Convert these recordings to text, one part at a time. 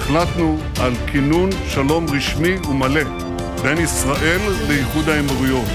החלטנו על כינון שלום רשמי ומלא בין ישראל לאיחוד האמירויות.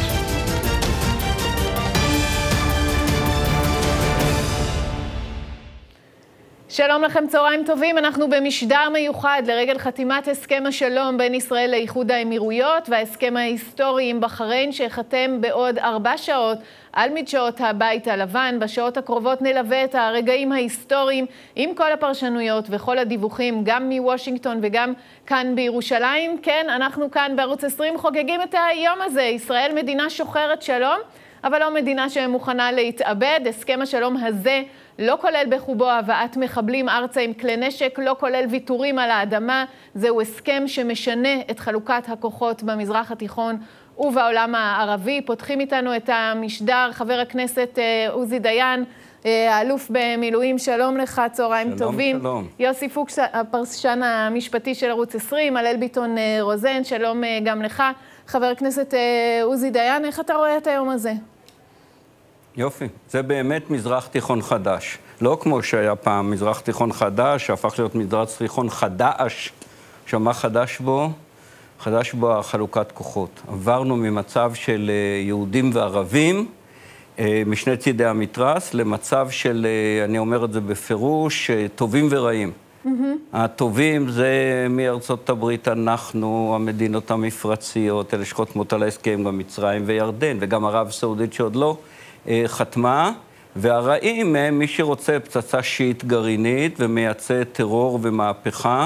שלום לכם, צהריים טובים. אנחנו במשדר מיוחד לרגל חתימת הסכם השלום בין ישראל לאיחוד האמירויות וההסכם ההיסטורי עם בחריין שיחתם בעוד 4 שעות על מדשאות הבית הלבן. בשעות הקרובות נלווה את הרגעים ההיסטוריים עם כל הפרשנויות וכל הדיווחים גם מוושינגטון וגם כאן בירושלים. כן, אנחנו כאן בערוץ 20 חוגגים את היום הזה. ישראל מדינה שוחרת שלום, אבל לא מדינה שמוכנה להתאבד. הסכם השלום הזה לא כולל בחובו הבאת מחבלים ארצה עם כלי נשק, לא כולל ויתורים על האדמה. זהו הסכם שמשנה את חלוקת הכוחות במזרח התיכון ובעולם הערבי. פותחים איתנו את המשדר חבר הכנסת עוזי דיין, האלוף במילואים. שלום לך, צהריים טובים. שלום. יוסי פוקס, הפרשן המשפטי של ערוץ 20, הלל ביטון רוזן, שלום גם לך. חבר הכנסת עוזי דיין, איך אתה רואה את היום הזה? יופי, זה באמת מזרח תיכון חדש. לא כמו שהיה פעם מזרח תיכון חדש, שהפך להיות מזרח תיכון חדש, שמה חדש בו? חדש בו החלוקת כוחות. עברנו ממצב של יהודים וערבים, משני צידי המתרס, למצב של, אני אומר את זה בפירוש, טובים ורעים. הטובים זה מארצות הברית אנחנו, המדינות המפרציות, אלה שחותמות על ההסכם, גם מצרים וירדן, וגם ערב סעודית שעוד לא חתמה, והרעים הם מי שרוצה פצצה שיעית גרעינית ומייצא טרור ומהפכה,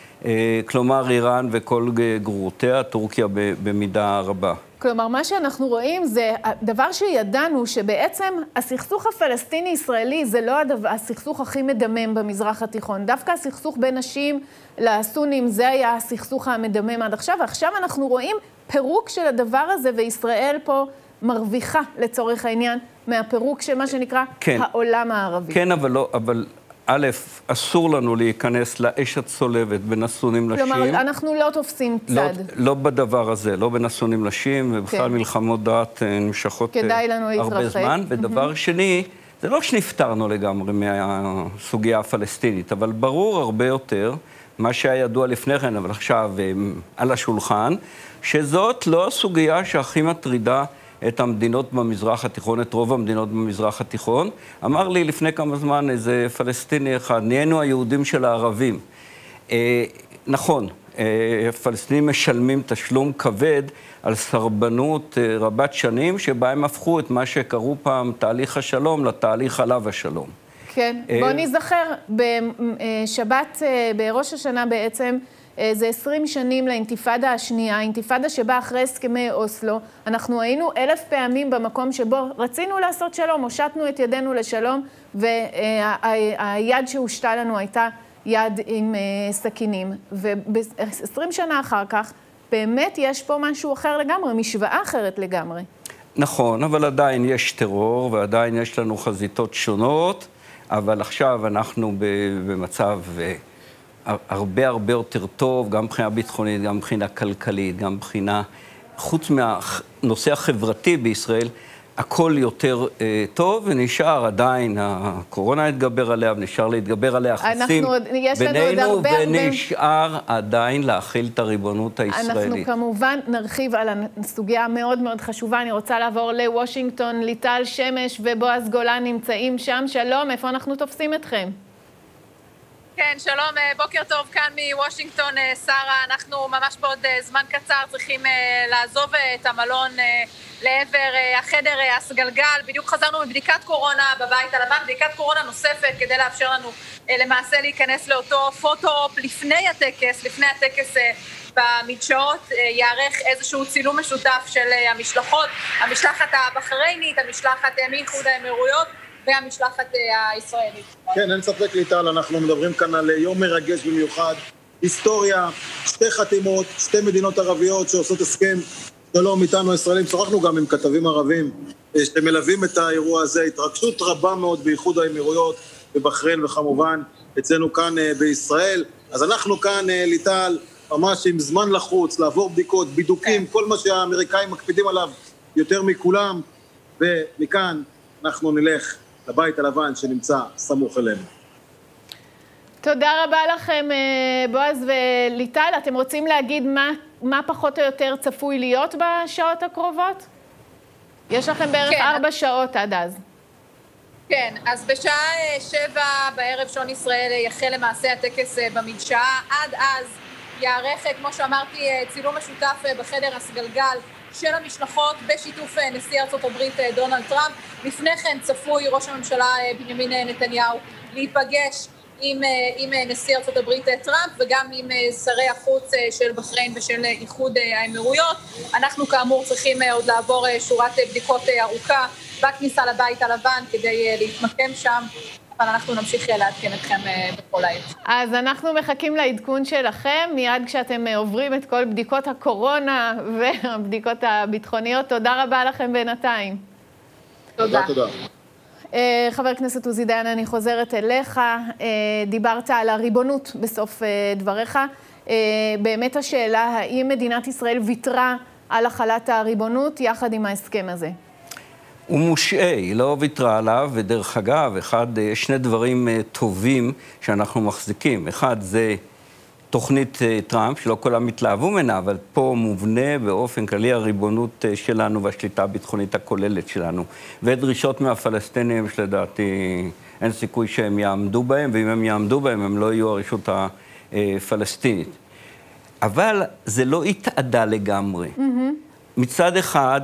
כלומר איראן וכל גרורותיה, טורקיה במידה רבה. כלומר, מה שאנחנו רואים זה דבר שידענו שבעצם הסכסוך הפלסטיני-ישראלי זה לא הסכסוך הכי מדמם במזרח התיכון. דווקא הסכסוך בין נשים לסונים זה היה הסכסוך המדמם עד עכשיו, ועכשיו אנחנו רואים פירוק של הדבר הזה, וישראל פה מרוויחה לצורך העניין מהפירוק של מה שנקרא העולם הערבי. כן, אבל א', אסור לנו להיכנס לאש הצולבת בין הסונים לשים. כלומר, אנחנו לא תופסים צד. לא בדבר הזה, לא בין הסונים לשים, ובכלל מלחמות דת נמשכות הרבה זמן. ודבר שני, זה לא שנפטרנו לגמרי מהסוגיה הפלסטינית, אבל ברור הרבה יותר, מה שהיה ידוע לפני כן, אבל עכשיו על השולחן, שזאת לא הסוגיה שהכי מטרידה את המדינות במזרח התיכון, את רוב המדינות במזרח התיכון. אמר לי לפני כמה זמן איזה פלסטיני אחד, נהיינו היהודים של הערבים. נכון, הפלסטינים משלמים תשלום כבד על סרבנות רבת שנים, שבה הם הפכו את מה שקראו פעם תהליך השלום לתהליך עליו השלום. כן, בוא נזכר, בשבת, בראש השנה בעצם, זה 20 שנים לאינתיפאדה השנייה, האינתיפאדה שבאה אחרי הסכמי אוסלו. אנחנו היינו 1000 פעמים במקום שבו רצינו לעשות שלום, הושטנו את ידינו לשלום, והיד שהושתה לנו הייתה יד עם סכינים. וב-20 שנה אחר כך, באמת יש פה משהו אחר לגמרי, משוואה אחרת לגמרי. נכון, אבל עדיין יש טרור, ועדיין יש לנו חזיתות שונות, אבל עכשיו אנחנו במצב הרבה יותר טוב, גם מבחינה ביטחונית, גם מבחינה כלכלית, גם מבחינה, חוץ מהנושא החברתי בישראל, הכל יותר טוב, ונשאר עדיין, הקורונה התגבר עליה, ונשאר להתגבר עליה יחסים בינינו, ונשאר עדיין להכיל את הריבונות הישראלית. אנחנו כמובן נרחיב על הסוגיה מאוד מאוד חשובה. אני רוצה לעבור לוושינגטון, ליטל שמש ובועז גולן נמצאים שם. שלום, איפה אנחנו תופסים אתכם? כן, שלום, בוקר טוב כאן מוושינגטון, שרה. אנחנו ממש בעוד זמן קצר צריכים לעזוב את המלון לעבר החדר הסגלגל. בדיוק חזרנו מבדיקת קורונה בבית הלבן, בדיקת קורונה נוספת כדי לאפשר לנו למעשה להיכנס לאותו פוטו-אופ לפני הטקס במדשאות. יערך איזשהו צילום משותף של המשלחות, המשלחת הבחריינית, המשלחת מאיחוד האמירויות, והמשלחת הישראלית. כן, אין ספק ליטל, אנחנו מדברים כאן על יום מרגש במיוחד, היסטוריה, 2 חתימות, 2 מדינות ערביות שעושות הסכם שלום איתנו ישראלים. שוחחנו גם עם כתבים ערבים שמלווים את האירוע הזה, התרגשות רבה מאוד באיחוד האמירויות, בבחריין וכמובן אצלנו כאן בישראל. אז אנחנו כאן ליטל, ממש עם זמן לחוץ, לעבור בדיקות, בידוקים, כל מה שהאמריקאים מקפידים עליו יותר מכולם, ומכאן אנחנו נלך לבית הלבן שנמצא סמוך אלינו. תודה רבה לכם, בועז וליטל. אתם רוצים להגיד מה פחות או יותר צפוי להיות בשעות הקרובות? יש לכם בערך 4 שעות עד אז. כן, אז בשעה 7 בערב שעון ישראל יחל למעשה הטקס במדשאה. עד אז יערך, כמו שאמרתי, צילום משותף בחדר הסגלגל של המשלחות בשיתוף נשיא ארצות הברית דונלד טראמפ. לפני כן צפוי ראש הממשלה בנימין נתניהו להיפגש עם נשיא ארצות הברית טראמפ וגם עם שרי החוץ של בחריין ושל איחוד האמירויות. אנחנו כאמור צריכים עוד לעבור שורת בדיקות ארוכה בכניסה לבית הלבן כדי להתמקם שם, אבל אנחנו נמשיך לעדכן אתכם בכל העת. אז אנחנו מחכים לעדכון שלכם, מיד כשאתם עוברים את כל בדיקות הקורונה והבדיקות הביטחוניות. תודה רבה לכם בינתיים. תודה. חבר הכנסת עוזי דיין, אני חוזרת אליך. דיברת על הריבונות בסוף דבריך. באמת השאלה, האם מדינת ישראל ויתרה על החלת הריבונות יחד עם ההסכם הזה? הוא מושעה, היא לא ויתרה עליו, ודרך אגב, יש 2 דברים טובים שאנחנו מחזיקים. אחד זה תוכנית טראמפ, שלא כולם התלהבו ממנה, אבל פה מובנה באופן כללי הריבונות שלנו והשליטה הביטחונית הכוללת שלנו. ודרישות מהפלסטינים שלדעתי אין סיכוי שהם יעמדו בהם, ואם הם יעמדו בהם הם לא יהיו הרשות הפלסטינית. אבל זה לא התעדה לגמרי. מצד אחד,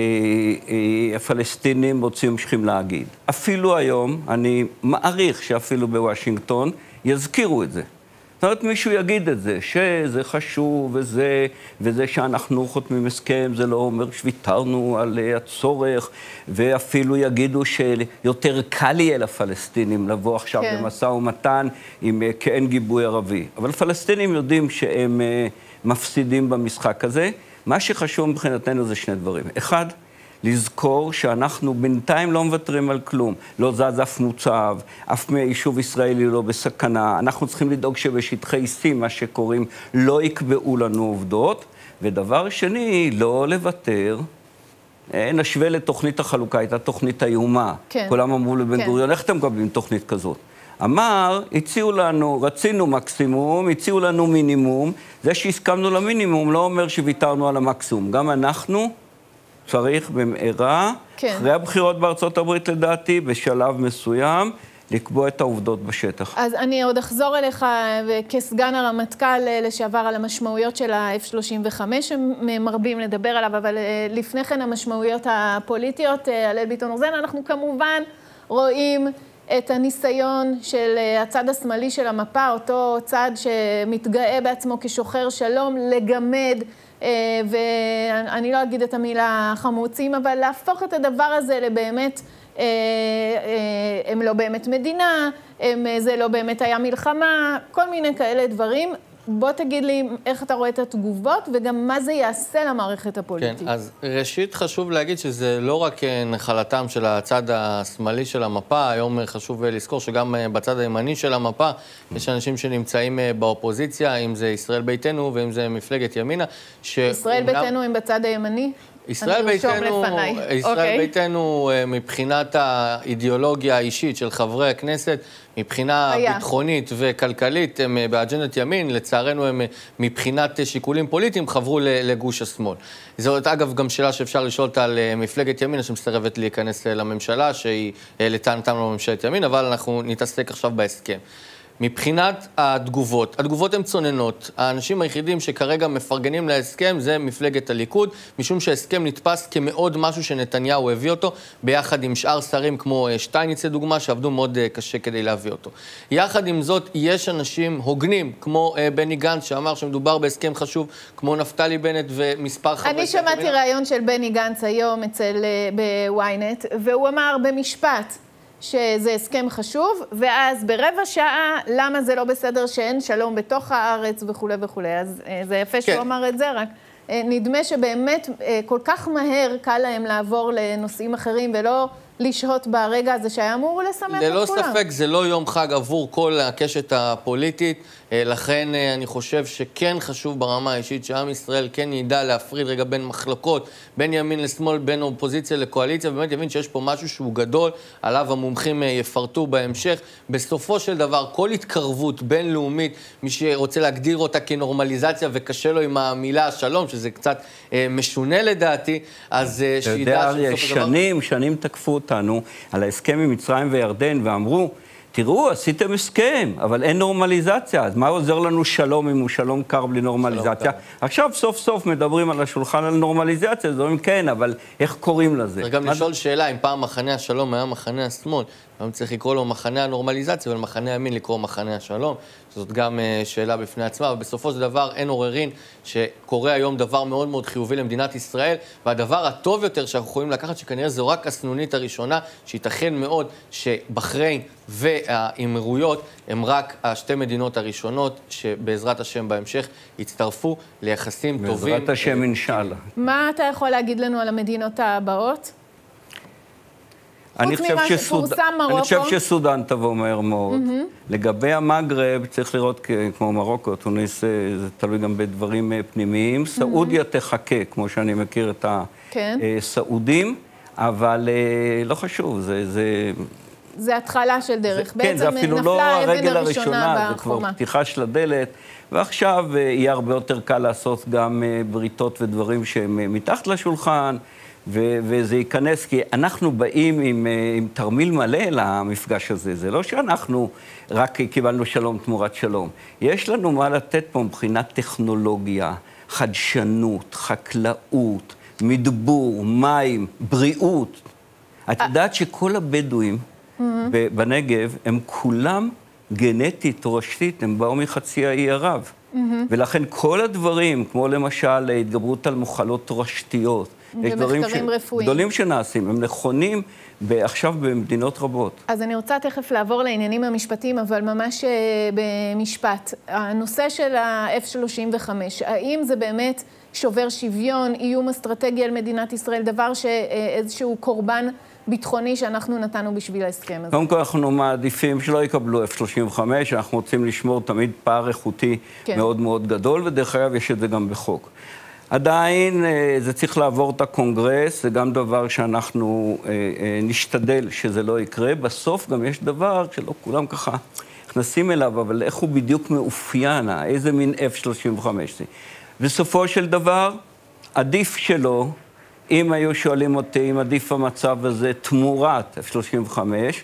הפלסטינים רוצים שכים להגיד. אפילו היום, אני מעריך שאפילו בוושינגטון יזכירו את זה. זאת אומרת, מישהו יגיד את זה, שזה חשוב וזה שאנחנו חותמים הסכם, זה לא אומר שוויתרנו על הצורך, ואפילו יגידו שיותר קל יהיה לפלסטינים לבוא עכשיו במשא ומתן כי אין גיבוי ערבי. אבל פלסטינים יודעים שהם מפסידים במשחק הזה. מה שחשוב מבחינתנו זה 2 דברים. אחד, לזכור שאנחנו בינתיים לא מוותרים על כלום. לא זז אף מוצב, אף יישוב ישראלי לא בסכנה. אנחנו צריכים לדאוג שבשטחי C, מה שקוראים, לא יקבעו לנו עובדות. ודבר שני, לא לוותר. נשווה לתוכנית החלוקה, הייתה תוכנית האיומה. כן. כולם אמרו לבן גוריון, איך אתם מקבלים תוכנית כזאת? אמר, הציעו לנו, רצינו מקסימום, הציעו לנו מינימום. זה שהסכמנו למינימום לא אומר שוויתרנו על המקסימום. גם אנחנו צריך במהרה, אחרי הבחירות בארצות הברית לדעתי, בשלב מסוים, לקבוע את העובדות בשטח. אז אני עוד אחזור אליך כסגן הרמטכ"ל לשעבר על המשמעויות של ה-F-35, שמרבים לדבר עליו, אבל לפני כן המשמעויות הפוליטיות, הלל ביטון-רוזן, אנחנו כמובן רואים את הניסיון של הצד השמאלי של המפה, אותו צד שמתגאה בעצמו כשוחר שלום, לגמד, ואני לא אגיד את המילה חמוצים, אבל להפוך את הדבר הזה לבאמת, הם לא באמת מדינה, זה לא באמת היה מלחמה, כל מיני כאלה דברים. בוא תגיד לי איך אתה רואה את התגובות, וגם מה זה יעשה למערכת הפוליטית. כן, אז ראשית חשוב להגיד שזה לא רק נחלתם של הצד השמאלי של המפה, היום חשוב לזכור שגם בצד הימני של המפה יש אנשים שנמצאים באופוזיציה, אם זה ישראל ביתנו ואם זה מפלגת ימינה. ישראל ביתנו הם בצד הימני? ישראל ביתנו מבחינת האידיאולוגיה האישית של חברי הכנסת, מבחינה ביטחונית וכלכלית, הם באג'נדת ימין, לצערנו הם מבחינת שיקולים פוליטיים חברו לגוש השמאל. זאת אגב גם שאלה שאפשר לשאול אותה על מפלגת ימין, שמסתרבת להיכנס לממשלה, שהיא לטענתם לא ממשלת ימין, אבל אנחנו נתעסק עכשיו בהסכם. מבחינת התגובות הן צוננות. האנשים היחידים שכרגע מפרגנים להסכם זה מפלגת הליכוד, משום שההסכם נתפס כמאוד משהו שנתניהו הביא אותו, ביחד עם שאר שרים כמו שטייניץ לדוגמה, שעבדו מאוד קשה כדי להביא אותו. יחד עם זאת, יש אנשים הוגנים, כמו בני גנץ, שאמר שמדובר בהסכם חשוב, כמו נפתלי בנט ומספר חברי... אני שמעתי ראיון של בני גנץ היום בוויינט, והוא אמר במשפט, שזה הסכם חשוב, ואז ברבע שעה, למה זה לא בסדר שאין שלום בתוך הארץ וכו' וכו'. אז זה יפה שהוא אמר את זה, רק נדמה שבאמת כל כך מהר קל להם לעבור לנושאים אחרים, ולא לשהות ברגע הזה שהיה אמור לשמח את כולם. ללא ספק, זה לא יום חג עבור כל הקשת הפוליטית, לכן אני חושב שכן חשוב ברמה האישית שעם ישראל כן ידע להפריד רגע בין מחלקות, בין ימין לשמאל, בין אופוזיציה לקואליציה, ובאמת יבין שיש פה משהו שהוא גדול, עליו המומחים יפרטו בהמשך. בסופו של דבר, כל התקרבות בינלאומית, מי שרוצה להגדיר אותה כנורמליזציה וקשה לו עם המילה השלום, שזה קצת משונה לדעתי, אז שידע שבסופו של דבר... שנים תקפו אותנו על ההסכם עם מצרים וירדן, ואמרו, תראו, עשיתם הסכם, אבל אין נורמליזציה, אז מה עוזר לנו שלום אם הוא שלום קר בלי נורמליזציה? עכשיו סוף סוף מדברים על השולחן על נורמליזציה, אז אומרים כן, אבל איך קוראים לזה? צריך גם לשאול שאלה, אם פעם מחנה השלום היה מחנה השמאל, היום צריך לקרוא לו מחנה הנורמליזציה, ולמחנה הימין לקרוא מחנה השלום, זאת גם שאלה בפני עצמה, ובסופו של דבר אין עוררין שקורה היום דבר מאוד מאוד חיובי למדינת ישראל, והדבר הטוב יותר שאנחנו יכולים לקחת, שכנראה זו רק הסנונית הראשונה, שייתכן מאוד שבחריין והאמירויות הם רק השתי מדינות הראשונות, שבעזרת השם בהמשך יצטרפו ליחסים טובים. בעזרת השם אינשאללה. מה אתה יכול להגיד לנו על המדינות הבאות? אני חושב שסודן תבוא מהר מאוד. לגבי המגרב, צריך לראות כמו מרוקו, טוניס, זה תלוי גם בדברים פנימיים. סעודיה תחכה, כמו שאני מכיר את הסעודים, אבל לא חשוב, זה התחלה של דרך. כן, זה אפילו לא הרגל הראשונה, זה כבר פתיחה של הדלת, ועכשיו יהיה הרבה יותר קל לעשות גם בריתות ודברים שהם מתחת לשולחן, וזה ייכנס, כי אנחנו באים עם תרמיל מלא למפגש הזה. זה לא שאנחנו רק קיבלנו שלום תמורת שלום. יש לנו מה לתת פה מבחינת טכנולוגיה, חדשנות, חקלאות, מדבור, מים, בריאות. את יודעת שכל הבדואים בנגב הם כולם גנטית, תורשתית, הם באו מחצי האי ערב. ולכן כל הדברים, כמו למשל התגברות על מחלות תורשתיות, יש דברים גדולים שנעשים, הם נכונים עכשיו במדינות רבות. אז אני רוצה תכף לעבור לעניינים המשפטיים, אבל ממש במשפט. הנושא של ה-F-35, האם זה באמת שובר שוויון, איום אסטרטגי על מדינת ישראל, דבר שאיזשהו קורבן ביטחוני שאנחנו נתנו בשביל ההסכם הזה? קודם כל אנחנו מעדיפים שלא יקבלו F-35, אנחנו רוצים לשמור תמיד פער איכותי מאוד מאוד גדול, ודרך אגב יש את זה גם בחוק. עדיין זה צריך לעבור את הקונגרס, זה גם דבר שאנחנו נשתדל שזה לא יקרה. בסוף גם יש דבר שלא כולם ככה נכנסים אליו, אבל איך הוא בדיוק מאופיין, איזה מין F-35 זה. בסופו של דבר, עדיף שלא, אם היו שואלים אותי אם עדיף המצב הזה תמורת F-35,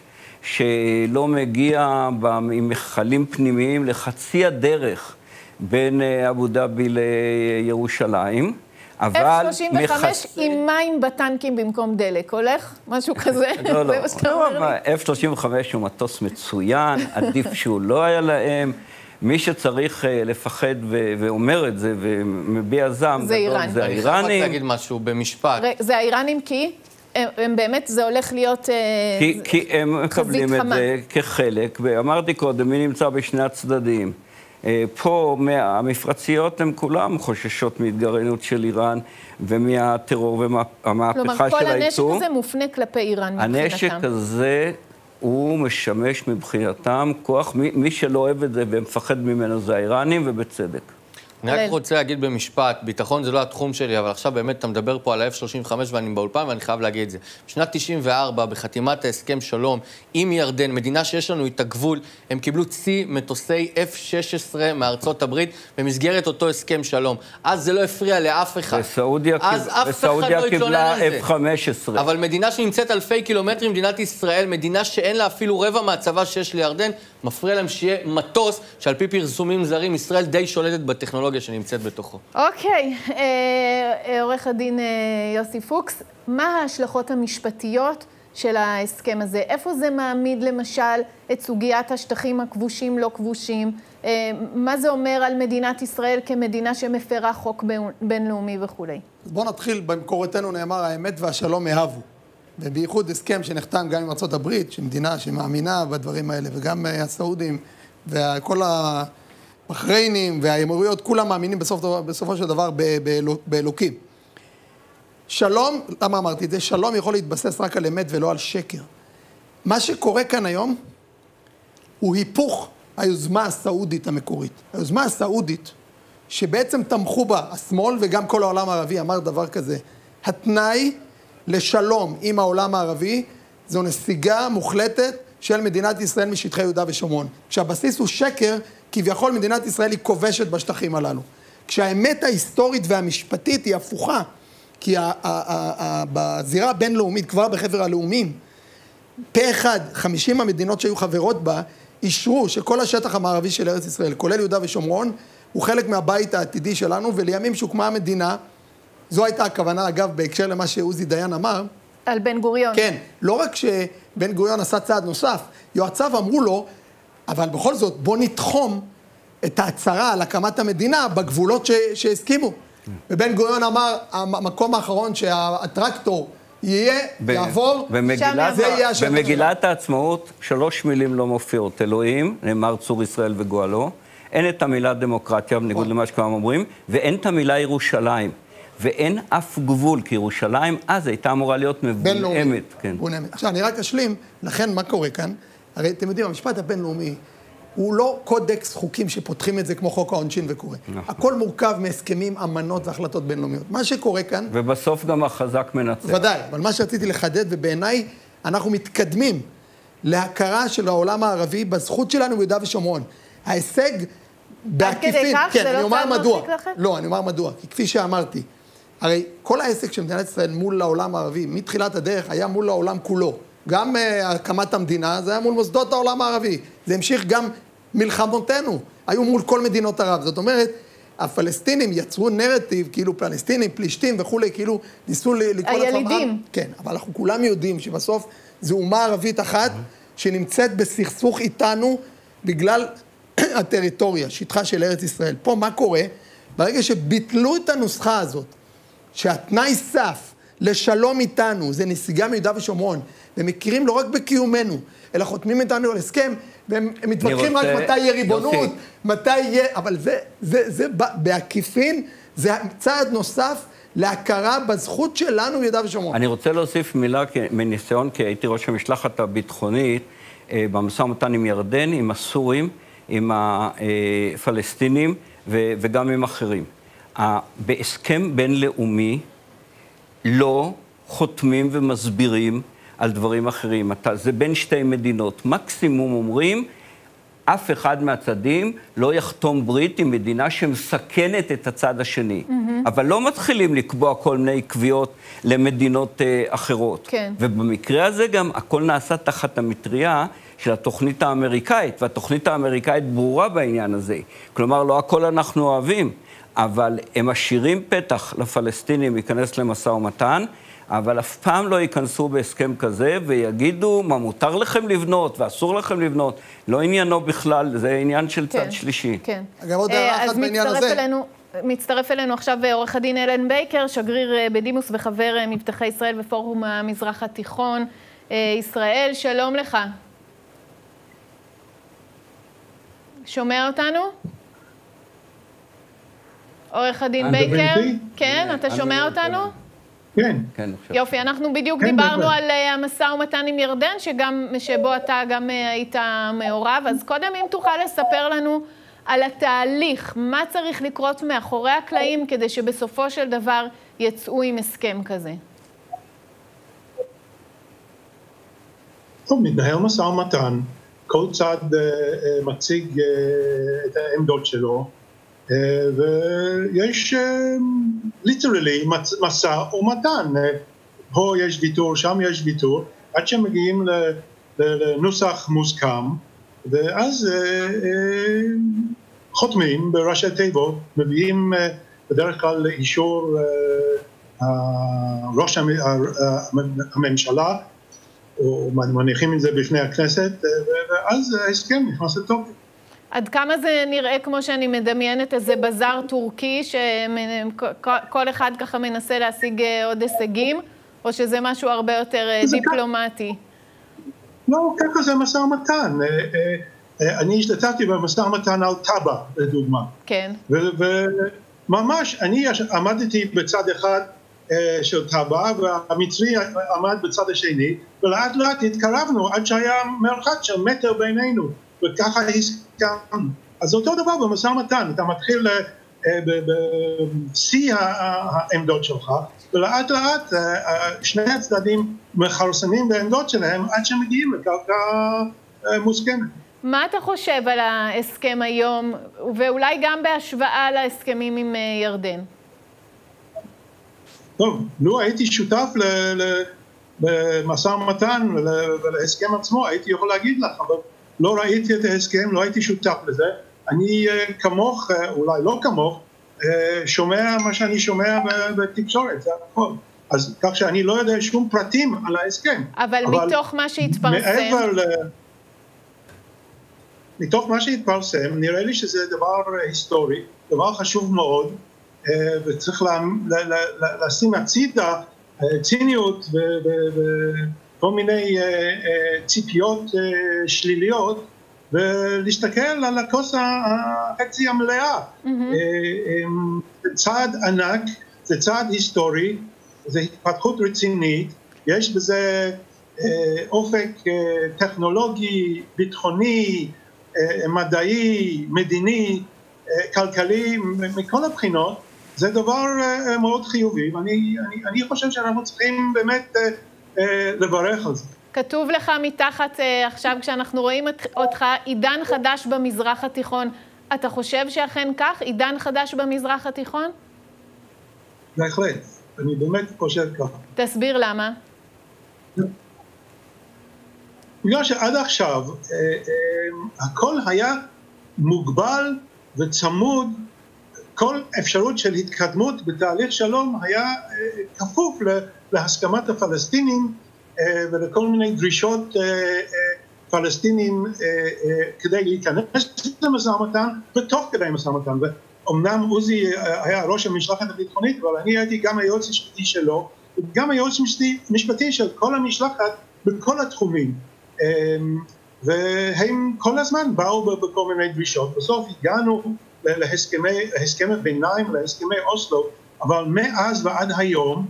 שלא מגיע עם מחלים פנימיים לחצי הדרך, בין אבו דאבי לירושלים, אבל F-35 עם מים בטנקים במקום דלק, הולך? משהו כזה? לא, לא. F-35 הוא מטוס מצוין, עדיף שהוא לא היה להם. מי שצריך לפחד ואומר את זה ומביע זעם, זה איראן. זה האיראנים. אני חייב להגיד משהו במשפט. זה האיראנים כי הם באמת, זה הולך להיות כי הם מקבלים את זה כחלק, ואמרתי קודם, מי נמצא בשני הצדדים. פה המפרציות הן כולם חוששות מהתגרענות של איראן ומהטרור ומהמהפכה של הייצור. כלומר, כל הנשק הזה מופנה כלפי איראן מבחינתם. הנשק הזה הוא משמש מבחינתם כוח, מי שלא אוהב את זה ומפחד ממנו זה האיראנים, ובצדק. אני רק רוצה להגיד במשפט, ביטחון זה לא התחום שלי, אבל עכשיו באמת אתה מדבר פה על ה-F-35 ואני באולפן ואני חייב להגיד את זה. בשנת 94, בחתימת ההסכם שלום עם ירדן, מדינה שיש לנו את הגבול, הם קיבלו צי מטוסי F-16 מארצות הברית במסגרת אותו הסכם שלום. אז זה לא הפריע לאף אחד. וסעודיה קיבלה F-15. אבל מדינה שנמצאת אלפי קילומטרים, מדינת ישראל, מדינה שאין לה אפילו רבע מהצבא שיש לירדן, מפריע להם שיהיה מטוס שעל פי פרסומים זרים, ישראל די שולטת בטכנולוגיה שנמצאת בתוכו. אוקיי, עורך הדין יוסי פוקס, מה ההשלכות המשפטיות של ההסכם הזה? איפה זה מעמיד למשל את סוגיית השטחים הכבושים, לא כבושים? מה זה אומר על מדינת ישראל כמדינה שמפרה חוק בינלאומי וכו'? בואו נתחיל, במקורותינו נאמר האמת והשלום אהבו. ובייחוד הסכם שנחתם גם עם ארצות הברית, שמדינה שמאמינה בדברים האלה, וגם הסעודים, וכל הבחריינים והאמירויות, כולם מאמינים בסופו של דבר באלוקים. שלום, למה אמרתי את זה? שלום יכול להתבסס רק על אמת ולא על שקר. מה שקורה כאן היום הוא היפוך היוזמה הסעודית המקורית. היוזמה הסעודית, שבעצם תמכו בה השמאל וגם כל העולם הערבי, אמר דבר כזה, התנאי לשלום עם העולם הערבי, זו נסיגה מוחלטת של מדינת ישראל משטחי יהודה ושומרון. כשהבסיס הוא שקר, כביכול מדינת ישראל היא כובשת בשטחים הללו. כשהאמת ההיסטורית והמשפטית היא הפוכה, כי בזירה הבינלאומית, כבר בחבר הלאומים, פה אחד, 50 המדינות שהיו חברות בה, אישרו שכל השטח המערבי של ארץ ישראל, כולל יהודה ושומרון, הוא חלק מהבית העתידי שלנו, ולימים שהוקמה המדינה, זו הייתה הכוונה, אגב, בהקשר למה שעוזי דיין אמר. על בן גוריון. כן, לא רק שבן גוריון עשה צעד נוסף, יועציו אמרו לו, אבל בכל זאת, בוא נתחום את ההצהרה על הקמת המדינה בגבולות שהסכימו. ובן גוריון אמר, המקום האחרון שהטרקטור יעבור, זה יהיה השטח שלו. במגילת העצמאות 3 מילים לא מופיעות, אלוהים, נאמר צור ישראל וגואלו, אין את המילה דמוקרטיה, בניגוד למה שכולם אומרים, ואין את המילה ירושלים. ואין אף גבול, כי ירושלים אז הייתה אמורה להיות מבולמת. כן. עכשיו, אני רק אשלים, לכן מה קורה כאן? הרי אתם יודעים, המשפט הבינלאומי הוא לא קודקס חוקים שפותחים את זה כמו חוק העונשין וקורא. הכל מורכב מהסכמים, אמנות והחלטות בינלאומיות. מה שקורה כאן... ובסוף גם החזק מנצח. ודאי, אבל מה שרציתי לחדד, ובעיניי אנחנו מתקדמים להכרה של העולם הערבי בזכות שלנו ביהודה ושומרון. ההישג בעקיפין... כן, אני אומר מדוע. לא, אני אומר מדוע. כי כפי שאמרתי, הרי כל העסק של מדינת ישראל מול העולם הערבי, מתחילת הדרך, היה מול העולם כולו. גם הקמת המדינה, זה היה מול מוסדות העולם הערבי. זה המשיך גם מלחמותינו, היו מול כל מדינות ערב. זאת אומרת, הפלסטינים יצרו נרטיב, כאילו פלסטינים, פלישתים וכולי, כאילו ניסו לקרוא הילידים. כן, אבל אנחנו כולם יודעים שבסוף זו אומה ערבית אחת, שנמצאת בסכסוך איתנו בגלל הטריטוריה, שטחה של ארץ ישראל. פה מה קורה? ברגע שביטלו את הנוסחה הזאת, שהתנאי סף לשלום איתנו, זה נסיגה מיהודה ושומרון, ומכירים לא רק בקיומנו, אלא חותמים איתנו על הסכם, והם מתווכחים רק מתי יהיה ריבונות, מתי יהיה, אבל זה בעקיפין, זה צעד נוסף להכרה בזכות שלנו ביהודה ושומרון. אני רוצה להוסיף מילה מניסיון, כי הייתי ראש המשלחת הביטחונית, במשא ומתן עם ירדן, עם הסורים, עם הפלסטינים וגם עם אחרים. בהסכם בינלאומי לא חותמים ומסבירים על דברים אחרים. זה בין שתי מדינות. מקסימום אומרים, אף אחד מהצדדים לא יחתום ברית עם מדינה שמסכנת את הצד השני. אבל לא מתחילים לקבוע כל מיני קביעות למדינות אחרות. כן. ובמקרה הזה גם הכל נעשה תחת המטריה של התוכנית האמריקאית, והתוכנית האמריקאית ברורה בעניין הזה. כלומר, לא הכל אנחנו אוהבים, אבל הם משאירים פתח לפלסטינים להיכנס למשא ומתן, אבל אף פעם לא ייכנסו בהסכם כזה ויגידו מה מותר לכם לבנות ואסור לכם לבנות. לא עניינו בכלל, זה עניין של צד שלישי. כן. אגב, עוד הערה אחת בעניין הזה. מצטרף אלינו עכשיו עורך הדין אלן בייקר, שגריר בדימוס וחבר מבטחי ישראל ופורום המזרח התיכון. ישראל, שלום לך. שומע אותנו? עורך הדין בייקר? כן, אתה שומע אותנו? כן. יופי, אנחנו בדיוק דיברנו על המשא ומתן עם ירדן, שבו אתה גם היית מעורב, אז קודם אם תוכל לספר לנו על התהליך, מה צריך לקרות מאחורי הקלעים כדי שבסופו של דבר יצאו עם הסכם כזה? טוב, מתנהל משא ומתן, כל צד מציג את העמדות שלו, ויש ליטרלי משא ומתן, פה יש ויתור, שם יש ויתור, עד שמגיעים לנוסח מוסכם, ואז חותמים בראשי תיבות, מביאים בדרך כלל לאישור ראש הממשלה, או מניחים את זה בפני הכנסת, ואז ההסכם נכנס לתוקף. עד כמה זה נראה כמו שאני מדמיינת איזה בזאר טורקי, שכל אחד ככה מנסה להשיג עוד הישגים, או שזה משהו הרבה יותר דיפלומטי? לא, ככה זה משא ומתן. אני השתתפתי במשא ומתן על טאבה, לדוגמה. כן. וממש, אני עמדתי בצד אחד של טאבה, והמצרי עמד בצד השני, ולאט לאט התקרבנו עד שהיה מרחק של מטר בינינו, וככה הסכמנו. אז אותו דבר במשא ומתן, אתה מתחיל בשיא העמדות שלך, ולאט לאט שני הצדדים מכרסמים בעמדות שלהם עד שמגיעים לקרקע מוסכמת. מה אתה חושב על ההסכם היום, ואולי גם בהשוואה להסכמים עם ירדן? טוב, לו הייתי שותף במשא ומתן ולהסכם עצמו, הייתי יכול להגיד לך, אבל לא ראיתי את ההסכם, לא הייתי שותף לזה. אני כמוך, אולי לא כמוך, שומע מה שאני שומע בתקשורת, זה הכל. אז כך שאני לא יודע שום פרטים על ההסכם. אבל מתוך מה שהתפרסם... מתוך מה שהתפרסם, נראה לי שזה דבר היסטורי, דבר חשוב מאוד, וצריך לשים הצידה ציניות וכל מיני ציפיות שליליות, ולהסתכל על הכוס החצי המלאה. זה צעד ענק, זה צעד היסטורי, זה התפתחות רצינית, יש בזה אופק טכנולוגי, ביטחוני, מדעי, מדיני, כלכלי, מכל הבחינות, זה דבר מאוד חיובי, ואני חושב שאנחנו צריכים באמת לברך על זה. כתוב לך מתחת עכשיו, כשאנחנו רואים אותך, עידן חדש במזרח התיכון. אתה חושב שאכן כך, עידן חדש במזרח התיכון? בהחלט, אני באמת חושב כך. תסביר למה. בגלל שעד עכשיו הכל היה מוגבל וצמוד, כל אפשרות של התקדמות בתהליך שלום היה כפוף להסכמת הפלסטינים ולכל מיני דרישות פלסטינים כדי להיכנס למשא ומתן ותוך כדי משא ומתן. ואומנם עוזי היה ראש המשלחת הביטחונית, אבל אני הייתי גם היועץ המשפטי שלו, וגם היועץ המשפטי של כל המשלחת בכל התחומים. והם כל הזמן באו בכל מיני דרישות. בסוף הגענו להסכמי ביניים, להסכמי אוסלו, אבל מאז ועד היום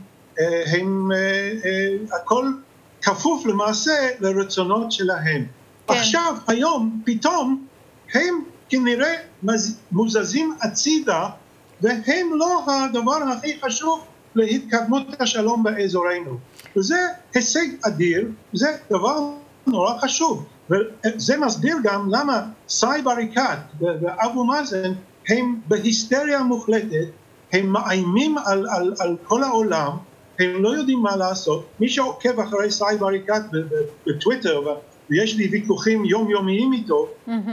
הכל כפוף למעשה לרצונות שלהם. עכשיו, היום, פתאום, הם כנראה מוזזים הצידה, והם לא הדבר הכי חשוב להתקדמות השלום באזורנו. וזה הישג אדיר, זה דבר נורא חשוב. וזה מסביר גם למה סאיב עריקאת ואבו מאזן הם בהיסטריה מוחלטת, הם מאיימים על כל העולם, הם לא יודעים מה לעשות. מי שעוקב אחרי סאיב עריקאת בטוויטר, ויש לי ויכוחים יומיומיים איתו,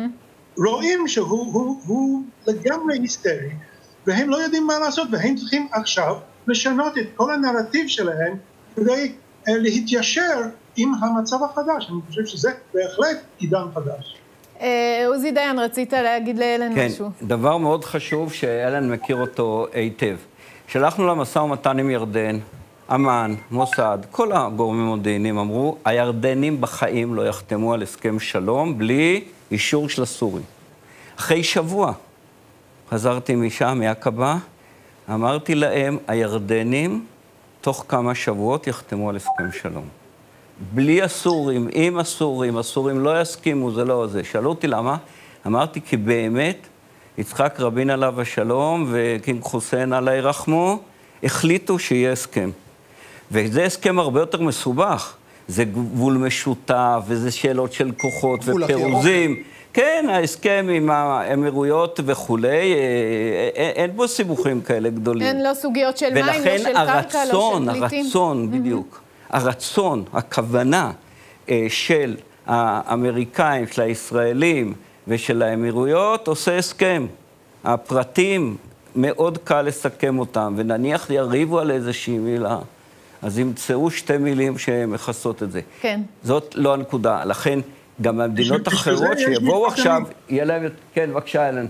רואים שהוא לגמרי היסטרי, והם לא יודעים מה לעשות, והם צריכים עכשיו לשנות את כל הנרטיב שלהם כדי להתיישר עם המצב החדש. אני חושב שזה בהחלט עידן חדש. עוזי דיין, רצית להגיד לאלן משהו? כן, דבר מאוד חשוב שאלן מכיר אותו היטב. שלחנו למשא ומתן עם ירדן, אמן, מוסד, כל הגורמים המודיעיניים אמרו, הירדנים בחיים לא יחתמו על הסכם שלום בלי אישור של הסורים. אחרי שבוע חזרתי משם, מעקבה, אמרתי להם, הירדנים תוך כמה שבועות יחתמו על הסכם שלום. בלי הסורים, עם הסורים, הסורים לא יסכימו, זה לא זה. שאלו אותי למה? אמרתי, כי באמת, יצחק רבין עליו השלום וקינג חוסיין עלי רחמו, החליטו שיהיה הסכם. וזה הסכם הרבה יותר מסובך. זה גבול משותף, וזה שאלות של כוחות ופירוזים. כן, ההסכם עם האמירויות וכולי, אין בו סיבוכים כאלה גדולים. אין לא סוגיות של מים, לא של קרקע, לא של פליטים. הרצון, בדיוק. הרצון, הכוונה של האמריקאים, של הישראלים ושל האמירויות עושה הסכם. הפרטים מאוד קל לסכם אותם, ונניח יריבו על איזושהי מילה, אז ימצאו שתי מילים שמכסות את זה. כן. זאת לא הנקודה. לכן גם המדינות אחרות שיבואו עכשיו, יהיה להם... כן, בבקשה, אלן.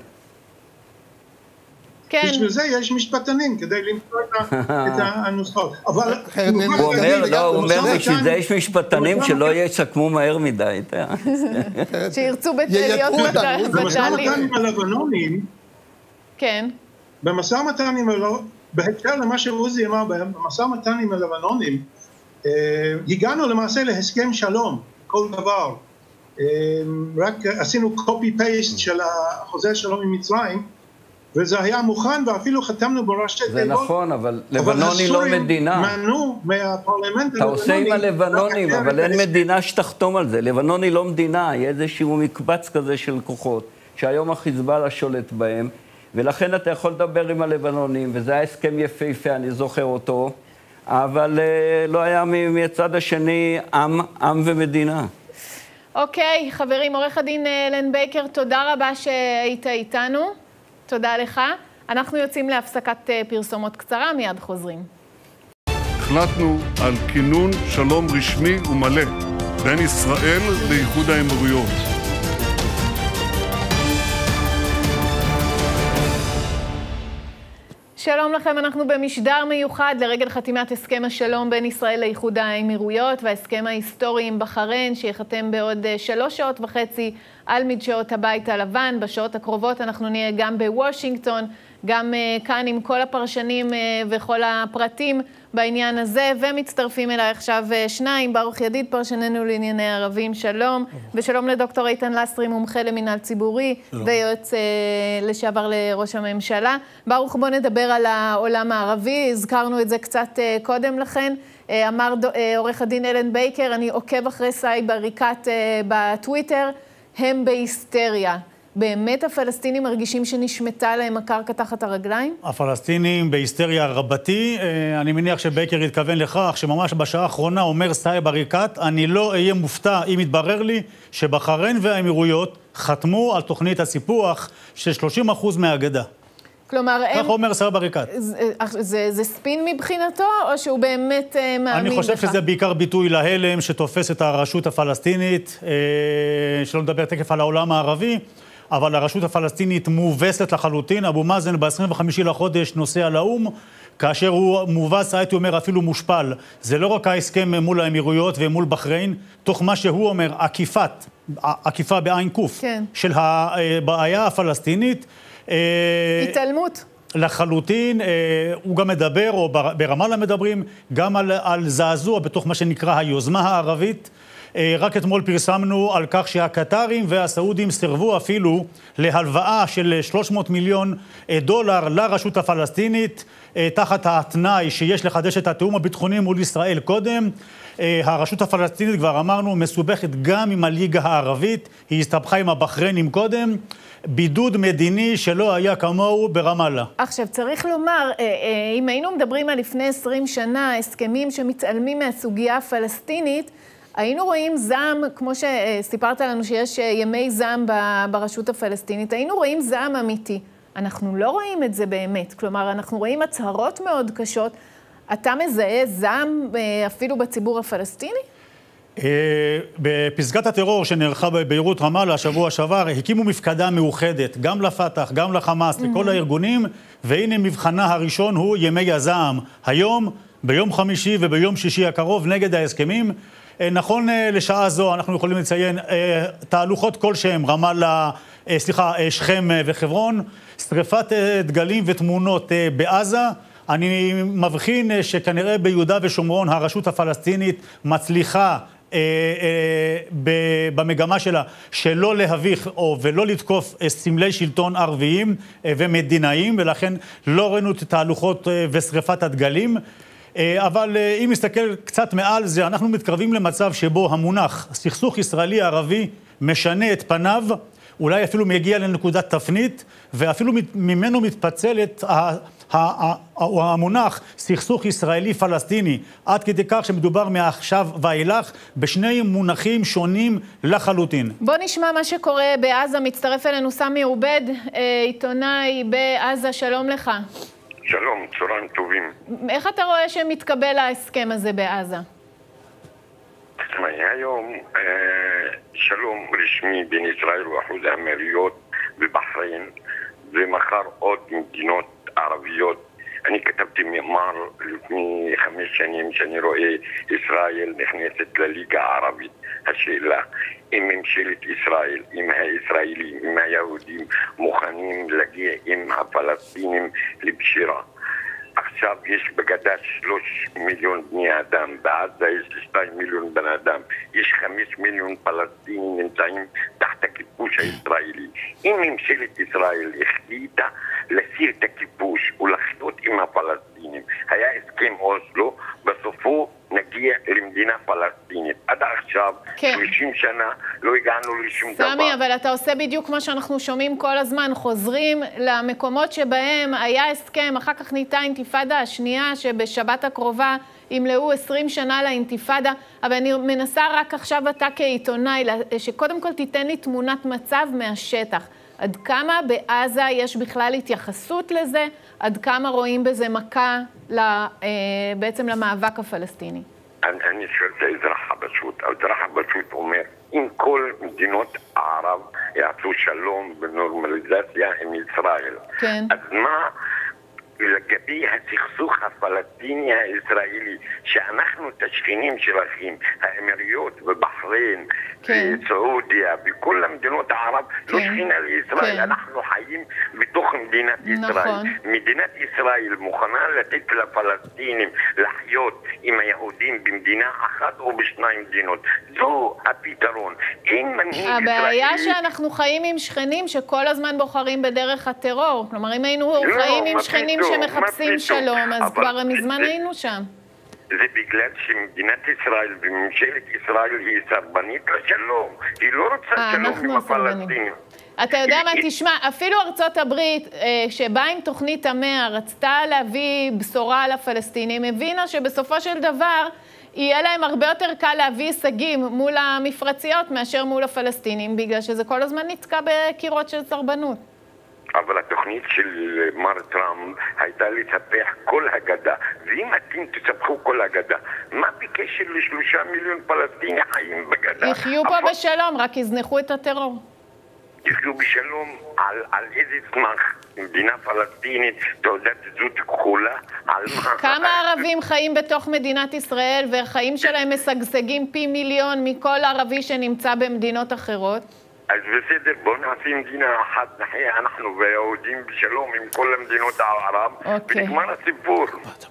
כן. בשביל זה יש משפטנים כדי למצוא את הנוסחות. אבל... הוא אומר, בשביל זה יש משפטנים שלא יסכמו מהר מדי. שירצו להיות בתהליך. במשא ומתן עם הלבנונים, כן. במשא ומתן עם בהקשר למה שעוזי אמר, במשא ומתן עם הלבנונים, הגענו למעשה להסכם שלום, כל דבר. רק עשינו copy-paste של החוזה שלום עם מצרים, וזה היה מוכן, ואפילו חתמנו בראשי תיבות. זה נכון, אבל לבנון היא לא מדינה. אבל הסורים מנעו מהפרלמנט הלבנוני. אתה עושה עם הלבנונים, אבל אין מדינה שתחתום על זה. לבנון היא לא מדינה, היא איזשהו מקבץ כזה של כוחות, שהיום החיזבאללה שולט בהם, ולכן אתה יכול לדבר עם הלבנונים, וזה היה הסכם יפהפה, אני זוכר אותו, אבל לא היה מצד השני עם ומדינה. אוקיי, חברים, עורך הדין אלן בייקר, תודה רבה שהיית איתנו. תודה לך. אנחנו יוצאים להפסקת פרסומות קצרה, מיד חוזרים. החלטנו על כינון שלום רשמי ומלא בין ישראל לאיחוד האמירויות. שלום לכם, אנחנו במשדר מיוחד לרגל חתימת הסכם השלום בין ישראל לאיחוד האמירויות וההסכם ההיסטורי עם בחריין שיחתם בעוד 3.5 שעות על מדשאות הבית הלבן. בשעות הקרובות אנחנו נהיה גם בוושינגטון, גם כאן עם כל הפרשנים וכל הפרטים בעניין הזה, ומצטרפים אליי עכשיו שניים, ברוך ידיד, פרשננו לענייני ערבים, שלום, ושלום לדוקטור איתן לסרי, מומחה למינהל ציבורי, ויועץ לשעבר לראש הממשלה. ברוך, בוא נדבר על העולם הערבי, הזכרנו את זה קצת קודם לכן. אמר עורך הדין אלן בייקר, אני עוקב אחרי סאיב עריקאת בטוויטר, הם בהיסטריה. באמת הפלסטינים מרגישים שנשמטה להם הקרקע תחת הרגליים? הפלסטינים בהיסטריה רבתי. אני מניח שבייקר התכוון לכך שממש בשעה האחרונה אומר סאיב עריקאת, אני לא אהיה מופתע אם יתברר לי שבחריין והאמירויות חתמו על תוכנית הסיפוח של 30% מהגדה. כלומר, כך אומר סאיב עריקאת. זה ספין מבחינתו, או שהוא באמת מאמין לך? אני חושב שזה בעיקר ביטוי להלם שתופס את הרשות הפלסטינית, שלא נדבר תקף על העולם הערבי, אבל הרשות הפלסטינית מובסת לחלוטין. אבו מאזן ב-25 לחודש נוסע לאום, כאשר הוא מובס, הייתי אומר, אפילו מושפל. זה לא רק ההסכם מול האמירויות ומול בחריין, תוך מה שהוא אומר, עקיפה בעין קוף, כן. של הבעיה הפלסטינית. התעלמות. לחלוטין, הוא גם מדבר, או ברמאללה מדברים, גם על זעזוע בתוך מה שנקרא היוזמה הערבית. רק אתמול פרסמנו על כך שהקטרים והסעודים סירבו אפילו להלוואה של $300 מיליון לרשות הפלסטינית, תחת התנאי שיש לחדש את התיאום הביטחוני מול ישראל קודם. הרשות הפלסטינית, כבר אמרנו, מסובכת גם עם הליגה הערבית, היא הסתבכה עם הבחריינים קודם, בידוד מדיני שלא היה כמוהו ברמאללה. עכשיו, צריך לומר, אם היינו מדברים על לפני 20 שנה, הסכמים שמתעלמים מהסוגיה הפלסטינית, היינו רואים זעם, כמו שסיפרת לנו שיש ימי זעם ברשות הפלסטינית, היינו רואים זעם אמיתי. אנחנו לא רואים את זה באמת. כלומר, אנחנו רואים הצהרות מאוד קשות. אתה מזהה זעם אפילו בציבור הפלסטיני? בפסגת הטרור שנערכה בביירות רמאללה השבוע שעבר, הקימו מפקדה מאוחדת, גם לפתח, גם לחמאס, לכל הארגונים, והנה מבחנה הראשון הוא ימי הזעם. היום, ביום חמישי וביום שישי הקרוב, נגד ההסכמים, נכון לשעה זו אנחנו יכולים לציין תהלוכות כלשהם, רמאללה, שכם וחברון, שריפת דגלים ותמונות בעזה. אני מבחין שכנראה ביהודה ושומרון הרשות הפלסטינית מצליחה במגמה שלה שלא להביך ולא לתקוף סמלי שלטון ערביים ומדינאים, ולכן לא ראינו את תהלוכות ושריפת הדגלים. אבל אם נסתכל קצת מעל זה, אנחנו מתקרבים למצב שבו המונח סכסוך ישראלי-ערבי משנה את פניו, אולי אפילו מגיע לנקודת תפנית, ואפילו ממנו מתפצלת המונח סכסוך ישראלי-פלסטיני, עד כדי כך שמדובר מעכשיו ואילך בשני מונחים שונים לחלוטין. בוא נשמע מה שקורה בעזה. מצטרף אלינו סמי עובד, עיתונאי בעזה, שלום לך. שלום, צהריים טובים. איך אתה רואה שמתקבל ההסכם הזה בעזה? היום שלום רשמי בין ישראל ואיחוד האמירויות ובחריין, ומחר עוד מדינות ערביות. אני כתבתי מאמר לפני 5 שנים שאני רואה ישראל נכנסת לליגה הערבית. השאלה, אם ממשלת ישראל, אם הישראלים, אם היהודים מוכנים להגיע עם הפלסטינים לפשירה. עכשיו יש בגדה 3 מיליון בני אדם, בעזה יש 2 מיליון בני אדם, יש 5 מיליון פלסטינים נמצאים תחת הכיבוש הישראלי. אם ממשלת ישראל החליטה להסיר את הכיבוש ולחיות עם הפלסטינים, היה הסכם אוסלו, בסופו נגיע למדינה פלסטינית. עד עכשיו, 30 שנה, לא הגענו לשום דבר. סמי, אבל אתה עושה בדיוק מה שאנחנו שומעים כל הזמן, חוזרים למקומות שבהם היה הסכם, אחר כך נהייתה האינתיפאדה השנייה, שבשבת הקרובה ימלאו 20 שנה לאינתיפאדה, אבל אני מנסה רק עכשיו אתה כעיתונאי, שקודם כל תיתן לי תמונת מצב מהשטח. עד כמה בעזה יש בכלל התייחסות לזה? עד כמה רואים בזה מכה בעצם למאבק הפלסטיני? אני שואל את האזרח הפשוט. האזרח הפשוט אומר, אם כל מדינות הערב יעשו שלום ונורמליזציה עם ישראל, אז מה לגבי הסכסוך הפלסטיני הישראלי, שאנחנו את השכנים שלכם, האמירויות ובחריין וסעודיה וכל המדינות הערב לא שכינה לישראל, אנחנו חיים בתוך מדינת ישראל. מדינת ישראל מוכנה לתת לפלסטינים לחיות עם היהודים במדינה אחת או בשניים מדינות. זו הפתרון. אין מנהיג ישראלי. הבעיה שאנחנו חיים עם שכנים שכל הזמן בוחרים בדרך הטרור. כלומר, אם היינו חיים עם שכנים שמחפשים שלום, אז כבר מזמן היינו שם. זה בגלל שמדינת ישראל וממשלת ישראל היא סרבנית לשלום. היא לא רוצה שלום עם הפלסטינים. אתה יודע מה, תשמע, אפילו ארצות הברית, שבאה עם תוכנית המאה, רצתה להביא בשורה לפלסטינים, הבינה שבסופו של דבר יהיה להם הרבה יותר קל להביא הישגים מול המפרציות מאשר מול הפלסטינים, בגלל שזה כל הזמן נתקע בקירות של סרבנות. אבל התוכנית של מר טראמפ הייתה לספח כל הגדה, ואם אתם תספחו כל הגדה, מה בקשר ל3 מיליון פלסטינים חיים בגדה? יחיו פה בשלום, רק יזנחו את הטרור. יחיו בשלום על איזה סמך? מדינה פלסטינית, תעודת זהות כחולה, על מה? כמה ערבים חיים בתוך מדינת ישראל, והחיים שלהם משגשגים פי מיליון מכל ערבי שנמצא במדינות אחרות? אז בסדר, בואו נעשה מדינה אחת, נחיה אנחנו והיהודים בשלום עם כל המדינות הערב, ונגמר הסיפור.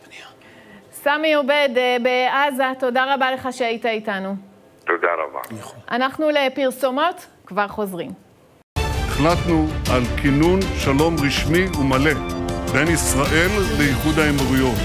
סמי עובד בעזה, תודה רבה לך שהיית איתנו. תודה רבה. אנחנו לפרסומות, כבר חוזרים. החלטנו על כינון שלום רשמי ומלא בין ישראל לאיחוד האמירויות.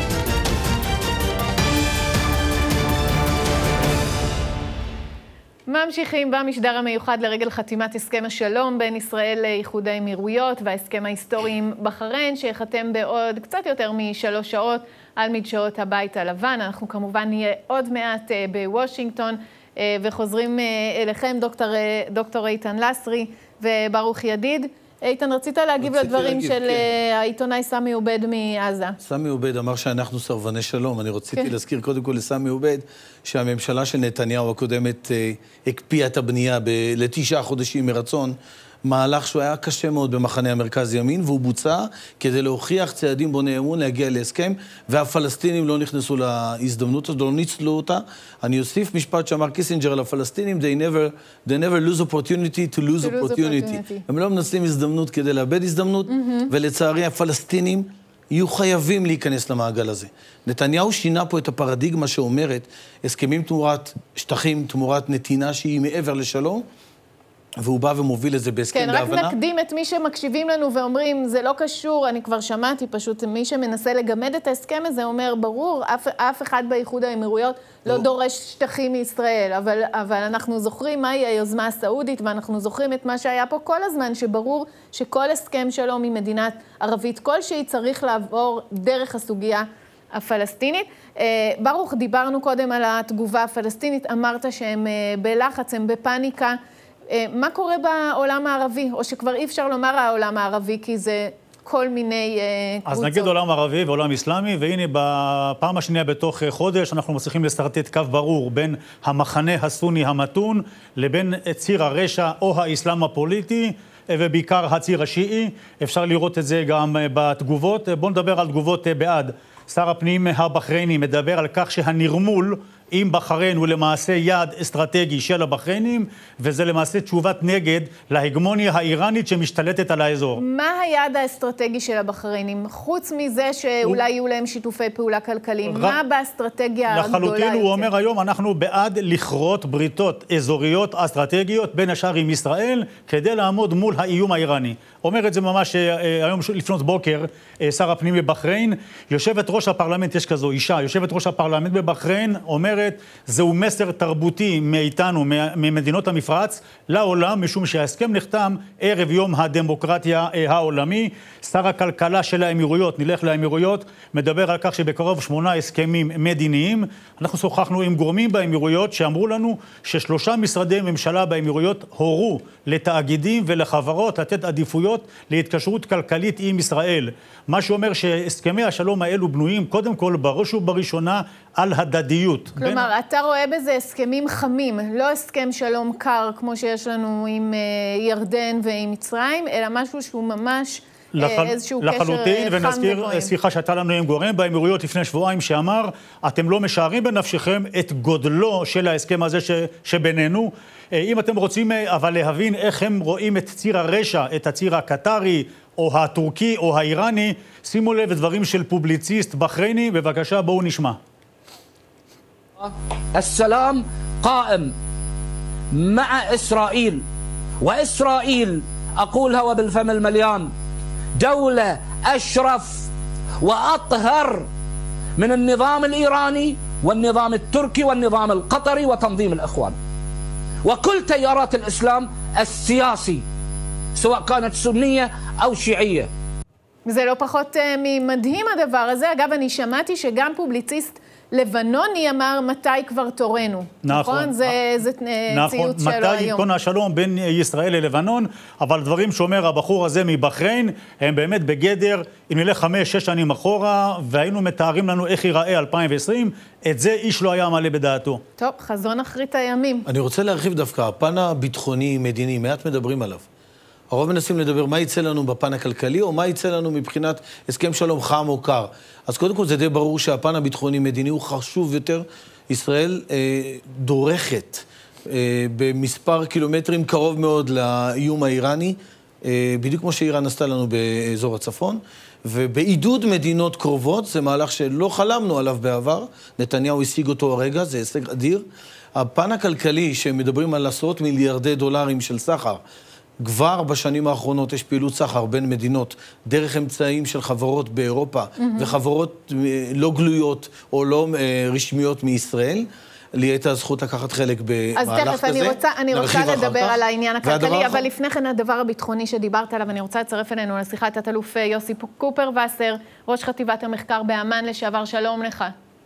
ממשיכים במשדר המיוחד לרגל חתימת הסכם השלום בין ישראל לאיחוד האמירויות וההסכם ההיסטורי עם בחריין, שיחתם בעוד קצת יותר מ3 שעות על מדשאות הבית הלבן. אנחנו כמובן נהיה עוד מעט בוושינגטון וחוזרים אליכם, דוקטור איתן לסרי וברוך ידיד. איתן, רצית להגיב לדברים של העיתונאי סמי עובד מעזה. סמי עובד אמר שאנחנו סרבני שלום. אני רציתי להזכיר קודם כל לסמי עובד שהממשלה של נתניהו הקודמת הקפיאה את הבנייה ל9 חודשים מרצון, מהלך שהוא היה קשה מאוד במחנה המרכז ימין, והוא בוצע כדי להוכיח צעדים בוני אמון להגיע להסכם, והפלסטינים לא נכנסו להזדמנות הזאת, לא ניצלו אותה. אני אוסיף משפט שאמר קיסינג'ר על הפלסטינים, they never lose opportunity to lose opportunity. הם לא מנצלים הזדמנות כדי לאבד הזדמנות, ולצערי הפלסטינים יהיו חייבים להיכנס למעגל הזה. נתניהו שינה פה את הפרדיגמה שאומרת, הסכמים תמורת שטחים, תמורת נתינה שהיא מעבר לשלום, והוא בא ומוביל את זה בהסכם בהבנה. כן, רק נקדים את מי שמקשיבים לנו ואומרים, זה לא קשור, אני כבר שמעתי פשוט, מי שמנסה לגמד את ההסכם הזה אומר, ברור, אף אחד באיחוד האמירויות לא דורש שטחים מישראל, אבל אנחנו זוכרים מהי היוזמה הסעודית, ואנחנו זוכרים את מה שהיה פה כל הזמן, שברור שכל הסכם שלום ממדינת ערבית כלשהי צריך לעבור דרך הסוגיה הפלסטינית. ברוך, דיברנו קודם על התגובה הפלסטינית, אמרת שהם בלחץ, הם בפאניקה. מה קורה בעולם הערבי? או שכבר אי אפשר לומר העולם הערבי, כי זה כל מיני קבוצות. אז נגיד עולם ערבי ועולם אסלאמי, והנה בפעם השנייה בתוך חודש אנחנו מצליחים לסרטט קו ברור בין המחנה הסוני המתון לבין ציר הרשע או האסלאם הפוליטי, ובעיקר הציר השיעי. אפשר לראות את זה גם בתגובות. בואו נדבר על תגובות בעד. שר הפנים הבחרייני מדבר על כך שהנרמול עם בחריין הוא למעשה יעד אסטרטגי של הבחריינים, וזה למעשה תשובת נגד להגמוניה האיראנית שמשתלטת על האזור. מה היעד האסטרטגי של הבחריינים? חוץ מזה שאולי יהיו להם שיתופי פעולה כלכליים, מה באסטרטגיה הגדולה יותר? לחלוטין הוא אומר היום, אנחנו בעד לכרות בריתות אזוריות אסטרטגיות, בין השאר עם ישראל, כדי לעמוד מול האיום האיראני. אומר את זה ממש היום לפנות בוקר, שר הפנים בבחריין, יושבת ראש הפרלמנט, יש כזו אישה, יושבת ראש הפרלמנט בבחריין, אומרת, זהו מסר תרבותי מאיתנו, ממדינות המפרץ, לעולם, משום שההסכם נחתם ערב יום הדמוקרטיה העולמי. שר הכלכלה של האמירויות, נלך לאמירויות, מדבר על כך שבקרוב 8 הסכמים מדיניים. אנחנו שוחחנו עם גורמים באמירויות שאמרו לנו ש3 משרדי ממשלה באמירויות הורו לתאגידים ולחברות לתת עדיפויות להתקשרות כלכלית עם ישראל. מה שאומר שהסכמי השלום האלו בנויים קודם כל בראש ובראשונה על הדדיות. כלומר, אתה רואה בזה הסכמים חמים, לא הסכם שלום קר כמו שיש לנו עם ירדן ועם מצרים, אלא משהו שהוא ממש איזשהו קשר חם לחלוטין, ונזכיר שיחה שהייתה לנו עם גורם באמירויות לפני שבועיים שאמר, אתם לא משערים בנפשכם את גודלו של ההסכם הזה שבינינו. אם אתם רוצים אבל להבין איך הם רואים את ציר הרשע, את הציר הקטרי או הטורקי או האיראני, שימו לב לדברים של פובליציסט בחרייני, בבקשה בואו נשמע. السلام قائم مع إسرائيل وإسرائيل أقولها وبالفم المليان دولة أشرف وأطهر من النظام الإيراني والنظام التركي والنظام القطري وتنظيم الإخوان وكل تيارات الإسلام السياسي سواء كانت سنية أو شيعية. זה לא פחות ממדהים הדבר הזה. אגב, אני שמעתי שגם פובליציסט לבנוני אמר מתי כבר תורנו. נכון? זה ציוץ שלו היום. מתי ייכון השלום בין ישראל ללבנון, אבל דברים שאומר הבחור הזה מבחריין, הם באמת בגדר, אם נלך 5-6 שנים אחורה, והיינו מתארים לנו איך ייראה 2020, את זה איש לא היה מעלה בדעתו. טוב, חזון אחרית הימים. אני רוצה להרחיב דווקא, הפן הביטחוני, מדיני, מעט מדברים עליו. הרוב מנסים לדבר מה יצא לנו בפן הכלכלי, או מה יצא לנו מבחינת הסכם שלום חם או קר. אז קודם כל זה די ברור שהפן הביטחוני-מדיני הוא חשוב יותר. ישראל דורכת במספר קילומטרים קרוב מאוד לאיום האיראני, בדיוק כמו שאיראן עשתה לנו באזור הצפון, ובעידוד מדינות קרובות, זה מהלך שלא חלמנו עליו בעבר, נתניהו השיג אותו הרגע, זה הישג אדיר. הפן הכלכלי שמדברים על עשרות מיליארדי דולרים של סחר, כבר בשנים האחרונות יש פעילות סחר בין מדינות, דרך אמצעים של חברות באירופה, וחברות לא גלויות או לא רשמיות מישראל. לי הייתה הזכות לקחת חלק במהלך כזה. אז תכף, אני רוצה לדבר על העניין הכלכלי, אבל לפני כן הדבר הביטחוני שדיברת עליו, אני רוצה לצרף אלינו לשיחה את תת-אלוף יוסי קופרווסר, ראש חטיבת המחקר באמן לשעבר. שלום לך.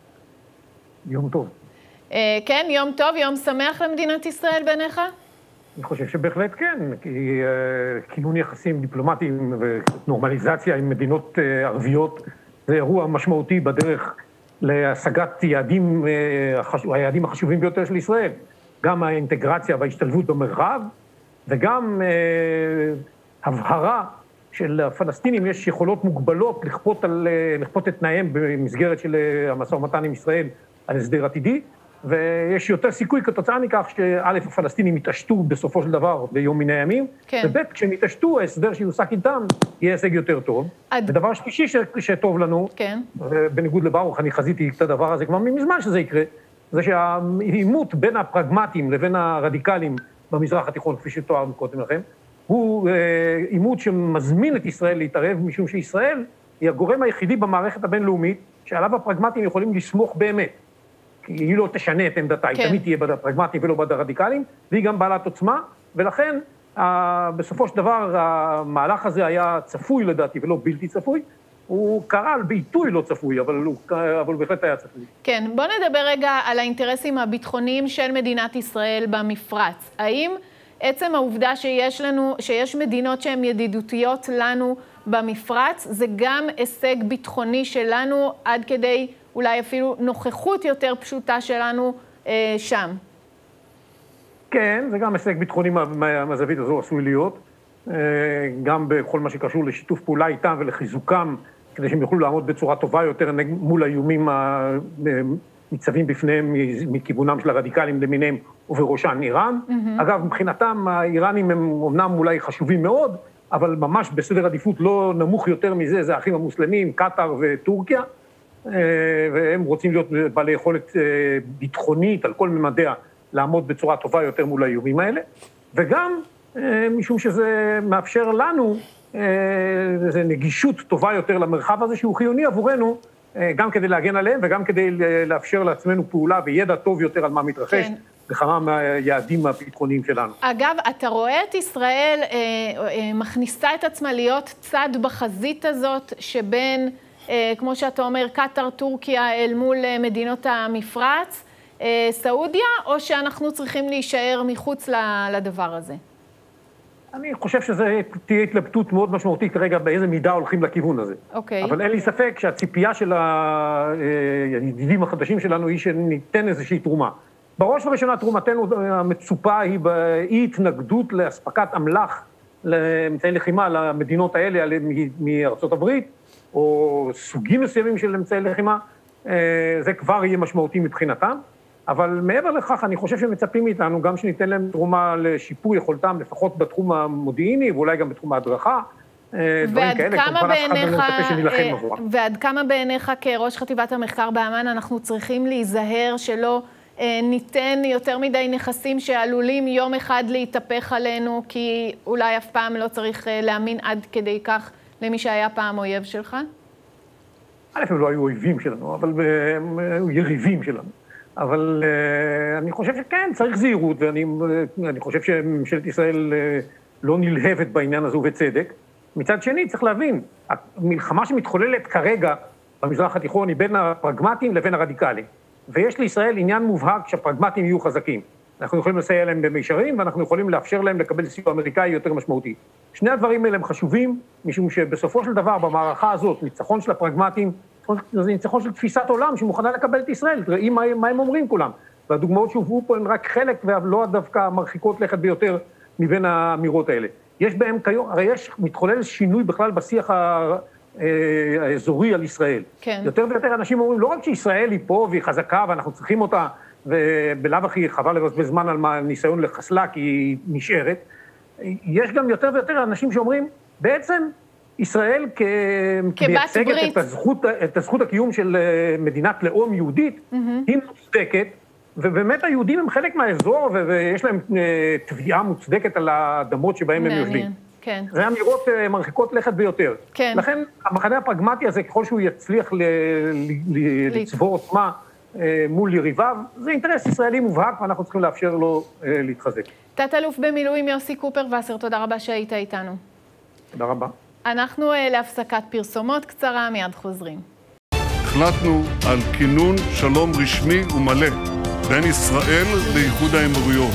יום טוב. כן, יום טוב, יום שמח למדינת ישראל בעיניך? אני חושב שבהחלט כן, כי כינון יחסים דיפלומטיים ונורמליזציה עם מדינות ערביות זה אירוע משמעותי בדרך להשגת היעדים החשובים ביותר של ישראל. גם האינטגרציה וההשתלבות במרחב, וגם הבהרה של הפלסטינים יש יכולות מוגבלות לכפות את תנאיהם במסגרת של המשא ומתן עם ישראל על הסדר עתידי, ויש יותר סיכוי כתוצאה מכך שא' הפלסטינים יתעשתו בסופו של דבר ביום מן הימים, וב' כשהם יתעשתו, ההסדר שיוסק איתם יהיה הישג יותר טוב. ודבר שלישי שטוב לנו, בניגוד לברוך, אני חזיתי את הדבר הזה כבר מזמן שזה יקרה, זה שהעימות בין הפרגמטים לבין הרדיקלים במזרח התיכון, כפי שתואר קודם לכם, הוא עימות שמזמין את ישראל להתערב, משום שישראל היא הגורם היחידי במערכת הבינלאומית שעליו הפרגמטים יכולים לסמוך באמת. כי היא לא תשנה את עמדתה, היא תמיד תהיה בד הפרגמטיים ולא בד הרדיקליים, והיא גם בעלת עוצמה, ולכן בסופו של דבר המהלך הזה היה צפוי לדעתי ולא בלתי צפוי, הוא קרה על בעיתוי לא צפוי, אבל הוא בהחלט היה צפוי. כן, בוא נדבר רגע על האינטרסים הביטחוניים של מדינת ישראל במפרץ. האם עצם העובדה שיש מדינות שהן ידידותיות לנו במפרץ, זה גם הישג ביטחוני שלנו עד כדי אולי אפילו נוכחות יותר פשוטה שלנו שם? כן, זה גם הישג ביטחוני מהזווית הזו עשוי להיות, גם בכל מה שקשור לשיתוף פעולה איתם ולחיזוקם, כדי שהם יוכלו לעמוד בצורה טובה יותר מול האיומים ניצבים בפניהם מכיוונם של הרדיקלים למיניהם ובראשן איראן. אגב, מבחינתם האיראנים הם אומנם אולי חשובים מאוד, אבל ממש בסדר עדיפות לא נמוך יותר מזה, זה האחים המוסלמים, קטר וטורקיה, והם רוצים להיות בעלי יכולת ביטחונית על כל ממדיה, לעמוד בצורה טובה יותר מול האיומים האלה, וגם משום שזה מאפשר לנו איזו נגישות טובה יותר למרחב הזה, שהוא חיוני עבורנו, גם כדי להגן עליהם וגם כדי לאפשר לעצמנו פעולה וידע טוב יותר על מה מתרחש, בכמה מהיעדים הביטחוניים שלנו. אגב, אתה רואה את ישראל מכניסה את עצמה להיות צד בחזית הזאת, שבין, כמו שאתה אומר, קטר, טורקיה, אל מול מדינות המפרץ, סעודיה, או שאנחנו צריכים להישאר מחוץ לדבר הזה? אני חושב שזה תהיה התלבטות מאוד משמעותית כרגע באיזה מידה הולכים לכיוון הזה. אוקיי. אבל אין לי ספק שהציפייה של הידידים החדשים שלנו היא שניתן איזושהי תרומה. בראש ובראשונה תרומתנו המצופה היא באי התנגדות לאספקת אמל"ח לאמצעי לחימה למדינות האלה מארצות הברית, או סוגים מסוימים של אמצעי לחימה, זה כבר יהיה משמעותי מבחינתם. אבל מעבר לכך, אני חושב שמצפים מאיתנו גם שניתן להם תרומה לשיפור יכולתם, לפחות בתחום המודיעיני, ואולי גם בתחום ההדרכה, דברים כאלה, כמובן אף אחד לא מצפה שנילחם עבורם. ועד כמה בעיניך כראש חטיבת המחקר באמ"ן, אנחנו צריכים להיזהר שלא ניתן יותר מדי נכסים שעלולים יום אחד להתהפך עלינו, כי אולי אף פעם לא צריך להאמין עד כדי כך למי שהיה פעם אויב שלך? הם לא היו אויבים שלנו, אבל הם היו יריבים שלנו. אבל אני חושב שכן, צריך זהירות, ואני חושב שממשלת ישראל לא נלהבת בעניין הזה ובצדק. מצד שני, צריך להבין, המלחמה שמתחוללת כרגע במזרח התיכון היא בין הפרגמטיים לבין הרדיקלים. ויש לישראל עניין מובהק שהפרגמטיים יהיו חזקים. אנחנו יכולים לסייע להם במישרין, ואנחנו יכולים לאפשר להם לקבל סיוע אמריקאי יותר משמעותי. שני הדברים האלה הם חשובים, משום שבסופו של דבר, במערכה הזאת, ניצחון של הפרגמטיים, זה ניצחון של תפיסת עולם שמוכנה לקבל את ישראל. ראי מה הם אומרים כולם. והדוגמאות שהובאו פה הן רק חלק, ולא דווקא מרחיקות לכת ביותר מבין האמירות האלה. יש בהם כיום, הרי מתחולל שינוי בכלל בשיח האזורי על ישראל. כן. יותר ויותר אנשים אומרים, לא רק שישראל היא פה והיא חזקה ואנחנו צריכים אותה, ובלאו הכי חבל לבזבז זמן על ניסיון לחסלה כי היא נשארת, יש גם יותר ויותר אנשים שאומרים, בעצם ישראל כמייצגת את הזכות הקיום של מדינת לאום יהודית, היא מוצדקת, ובאמת היהודים הם חלק מהאזור, ויש להם תביעה מוצדקת על האדמות שבהם הם יושבים. כן. זה אמירות מרחיקות לכת ביותר. כן. לכן המחנה הפרגמטי הזה, ככל שהוא יצליח לצבור עוצמה מול יריביו, זה אינטרס ישראלי מובהק, ואנחנו צריכים לאפשר לו להתחזק. תת-אלוף במילואים יוסי קופרווסר, תודה רבה שהיית איתנו. תודה רבה. אנחנו להפסקת פרסומות קצרה, מיד חוזרים. החלטנו על כינון שלום רשמי ומלא בין ישראל לאיחוד האמירויות.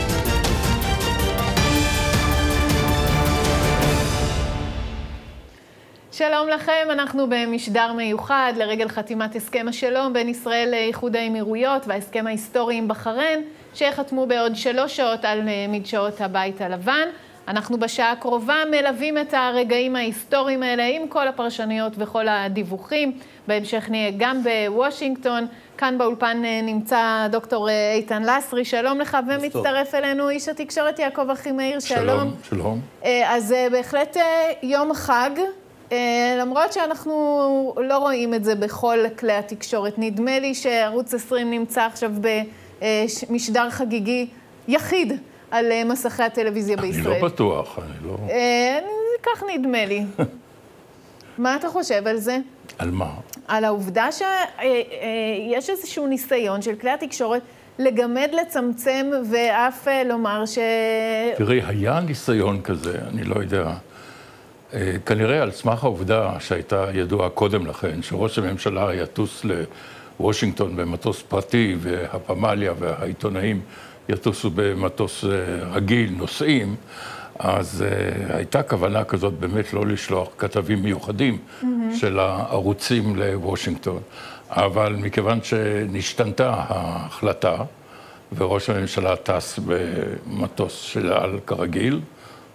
שלום לכם, אנחנו במשדר מיוחד לרגל חתימת הסכם השלום בין ישראל לאיחוד האמירויות וההסכם ההיסטורי עם בחריין, שחתמו בעוד 3 שעות על מדשאות הבית הלבן. אנחנו בשעה הקרובה מלווים את הרגעים ההיסטוריים האלה עם כל הפרשניות וכל הדיווחים. בהמשך נהיה גם בוושינגטון. כאן באולפן נמצא דוקטור איתן לסרי, שלום לך, ומצטרף אלינו איש התקשורת יעקב אחימאיר, שלום. שלום. אז בהחלט יום חג, למרות שאנחנו לא רואים את זה בכל כלי התקשורת. נדמה לי שערוץ 20 נמצא עכשיו במשדר חגיגי יחיד על מסכי הטלוויזיה בישראל. אני לא בטוח, אני לא... כך נדמה לי. מה אתה חושב על זה? על מה? על העובדה שיש איזשהו ניסיון של כלי התקשורת לגמד, לצמצם ואף לומר ש... תראי, היה ניסיון כזה, אני לא יודע. כנראה על סמך העובדה שהייתה ידועה קודם לכן, שראש הממשלה יטוס לוושינגטון במטוס פרטי, והפמליה והעיתונאים יטוסו במטוס רגיל, נוסעים, אז הייתה כוונה כזאת באמת לא לשלוח כתבים מיוחדים של הערוצים לוושינגטון. אבל מכיוון שנשתנתה ההחלטה, וראש הממשלה טס במטוס של על כרגיל,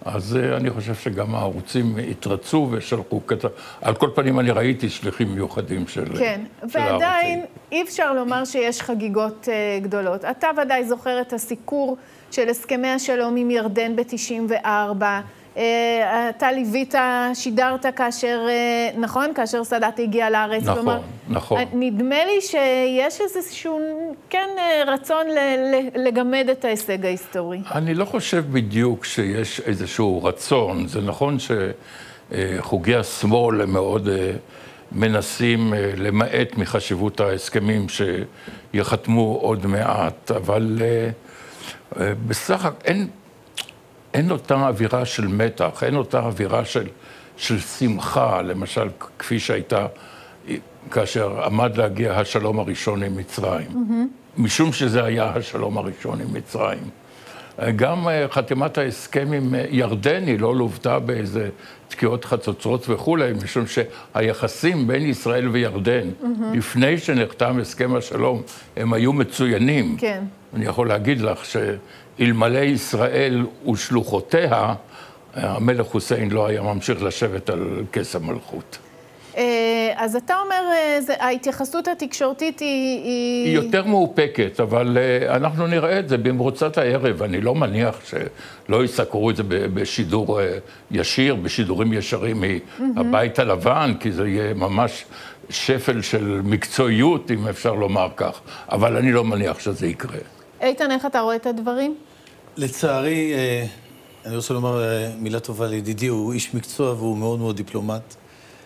אז אני חושב שגם הערוצים התרצו ושלחו על כל פנים אני ראיתי שליחים מיוחדים של הערוצים. כן, ועדיין אי אפשר לומר שיש חגיגות גדולות. אתה ודאי זוכר את הסיקור של הסכמי השלום עם ירדן ב-94. אתה ליווית, שידרת כאשר, נכון? כאשר סאדאת הגיע לארץ. נכון, כלומר, נכון. נדמה לי שיש איזשהו, כן, רצון לגמד את ההישג ההיסטורי. אני לא חושב בדיוק שיש איזשהו רצון. זה נכון שחוגי השמאל הם מאוד מנסים למעט מחשיבות ההסכמים שיחתמו עוד מעט, אבל בסך הכל אין אותה אווירה של מתח, אין אותה אווירה של שמחה, למשל, כפי שהייתה כאשר עמד להגיע השלום הראשון עם מצרים. משום שזה היה השלום הראשון עם מצרים. גם חתימת ההסכם עם ירדן היא לא לוותה באיזה תקיעות חצוצרות וכולי, משום שהיחסים בין ישראל וירדן, לפני שנחתם הסכם השלום, הם היו מצוינים. כן. אני יכול להגיד לך שאלמלא ישראל ושלוחותיה, המלך חוסיין לא היה ממשיך לשבת על כס המלכות. אז אתה אומר, ההתייחסות התקשורתית היא יותר מאופקת, אבל אנחנו נראה את זה במרוצת הערב. אני לא מניח שלא יסקרו את זה בשידור ישיר, בשידורים ישרים מהבית הלבן, כי זה יהיה ממש שפל של מקצועיות, אם אפשר לומר כך. אבל אני לא מניח שזה יקרה. איתן, איך אתה רואה את הדברים? לצערי, אני רוצה לומר מילה טובה לידידי, הוא איש מקצוע והוא מאוד מאוד דיפלומט.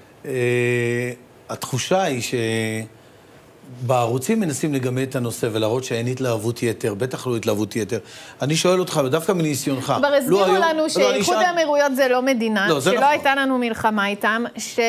התחושה היא שבערוצים מנסים לגמד את הנושא ולהראות שאין התלהבות יתר, בטח לא התלהבות יתר. אני שואל אותך, דווקא מניסיונך. כבר הסבירו לנו שאיחוד האמירויות זה לא מדינה, שלא הייתה לנו מלחמה איתם,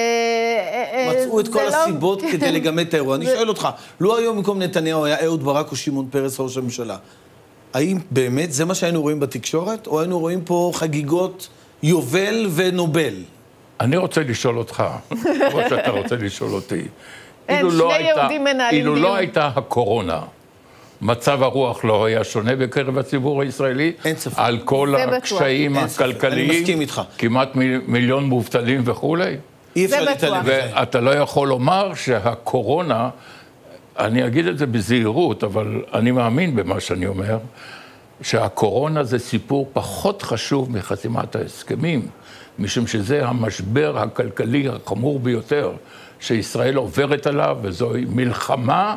מצאו את כל הסיבות כדי לגמד את האירוע. אני שואל אותך, לא היום במקום נתניהו היה אהוד ברק או שמעון פרס ראש הממשלה. האם באמת זה מה שהיינו רואים בתקשורת, או היינו רואים פה חגיגות יובל ונובל? אני רוצה לשאול אותך, כמו שאתה רוצה לשאול אותי. אין, שני יהודים מנהלים דיון. אילו לא הייתה הקורונה, מצב הרוח לא היה שונה בקרב הציבור הישראלי? אין ספק. על כל הקשיים הכלכליים? אני מסכים איתך. כמעט מיליון מובטלים וכולי? אי אפשר להתעלם. ואתה לא יכול לומר שהקורונה, אני אגיד את זה בזהירות, אבל אני מאמין במה שאני אומר, שהקורונה זה סיפור פחות חשוב מחתימת ההסכמים, משום שזה המשבר הכלכלי החמור ביותר שישראל עוברת עליו, וזוהי מלחמה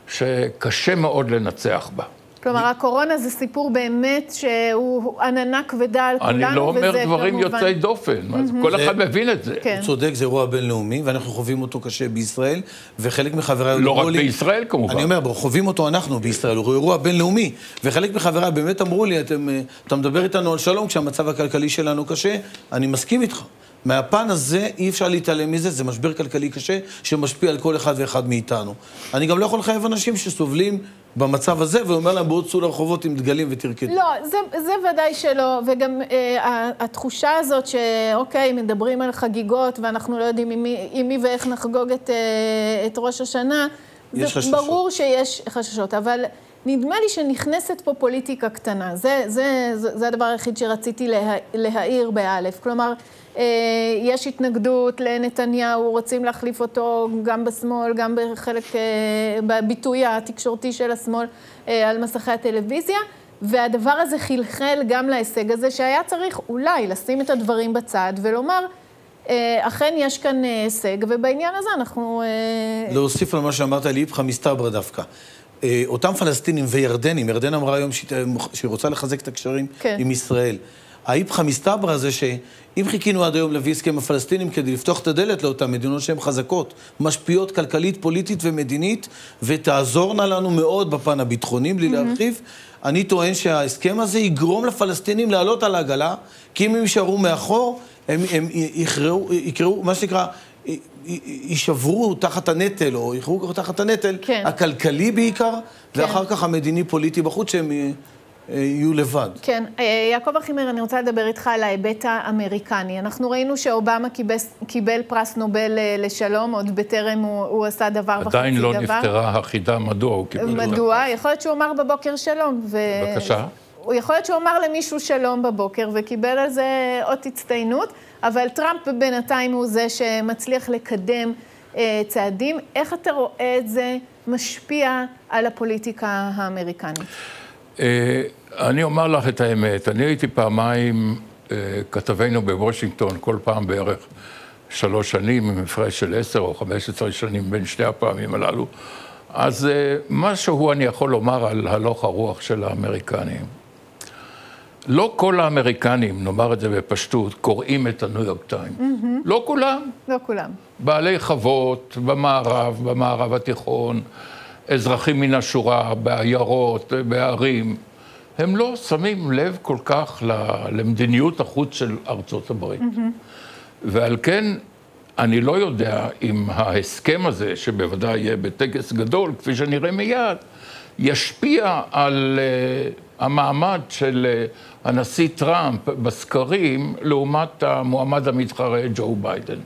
שקשה מאוד לנצח בה. כלומר, הקורונה זה סיפור באמת שהוא עננה כבדה על כולנו, אני לא אומר דברים יוצאי דופן, כל אחד מבין את זה. הוא צודק, זה אירוע בינלאומי, ואנחנו חווים אותו קשה בישראל, וחלק מחבריי... לא רק בישראל כמובן. אני אומר, חווים אותו אנחנו בישראל, הוא אירוע בינלאומי, וחלק מחבריי באמת אמרו לי, אתה מדבר איתנו על שלום כשהמצב הכלכלי שלנו קשה, אני מסכים איתך. מהפן הזה אי אפשר להתעלם מזה, זה משבר כלכלי קשה שמשפיע על כל אחד ואחד מאיתנו. אני גם לא יכול לחייב אנשים שסובלים במצב הזה, ואומר להם בואו צאו לרחובות עם דגלים ותרקדו. לא, זה ודאי שלא, וגם התחושה הזאת שאוקיי, מדברים על חגיגות, ואנחנו לא יודעים עם מי ואיך נחגוג את ראש השנה, זה ברור שיש חששות, אבל נדמה לי שנכנסת פה פוליטיקה קטנה. זה הדבר היחיד שרציתי להעיר באלף. כלומר, יש התנגדות לנתניהו, רוצים להחליף אותו גם בשמאל, גם בחלק, בביטוי התקשורתי של השמאל על מסכי הטלוויזיה, והדבר הזה חלחל גם להישג הזה, שהיה צריך אולי לשים את הדברים בצד ולומר, אכן יש כאן הישג, ובעניין הזה אנחנו... להוסיף על מה שאמרת לי, איפכא מסתברא דווקא. אותם פלסטינים וירדנים, ירדן אמרה היום שהיא רוצה לחזק את הקשרים עם ישראל. האיפכא מסתברא זה שאם חיכינו עד היום להביא הסכם הפלסטינים כדי לפתוח את הדלת לאותן מדינות שהן חזקות, משפיעות כלכלית, פוליטית ומדינית, ותעזורנה לנו מאוד בפן הביטחוני, בלי להרחיב, אני טוען שההסכם הזה יגרום לפלסטינים לעלות על העגלה, כי אם הם יישארו מאחור, הם יקראו, מה שנקרא, יישברו תחת הנטל, או יכרו תחת הנטל, הכלכלי בעיקר, ואחר כך המדיני-פוליטי בחוץ שהם יהיו לבד. כן. יעקב אחימאיר, אני רוצה לדבר איתך על ההיבט האמריקני. אנחנו ראינו שאובמה קיבל פרס נובל לשלום, עוד בטרם הוא עשה דבר וחצי דבר. עדיין לא נפתרה החידה מדוע הוא קיבל. מדוע? יכול להיות שהוא אמר בבוקר שלום. בבקשה. יכול להיות שהוא אמר למישהו שלום בבוקר וקיבל על זה עוד הצטיינות, אבל טראמפ בינתיים הוא זה שמצליח לקדם צעדים. איך אתה רואה את זה משפיע על הפוליטיקה האמריקנית? אני אומר לך את האמת, אני הייתי פעמיים כתבנו בוושינגטון, כל פעם בערך 3 שנים, עם הפרש של 10 או 15 שנים בין שתי הפעמים הללו. אז משהו אני יכול לומר על הלוך הרוח של האמריקנים. לא כל האמריקנים, נאמר את זה בפשטות, קוראים את הניו יורק טיימס. לא כולם. לא כולם. בעלי חוות במערב התיכון, אזרחים מן השורה, בעיירות, בערים, הם לא שמים לב כל כך למדיניות החוץ של ארצות הברית. ועל כן, אני לא יודע אם ההסכם הזה, שבוודאי יהיה בטקס גדול, כפי שנראה מיד, ישפיע על המעמד של הנשיא טראמפ בסקרים, לעומת המועמד המתחרה ג'ו ביידן.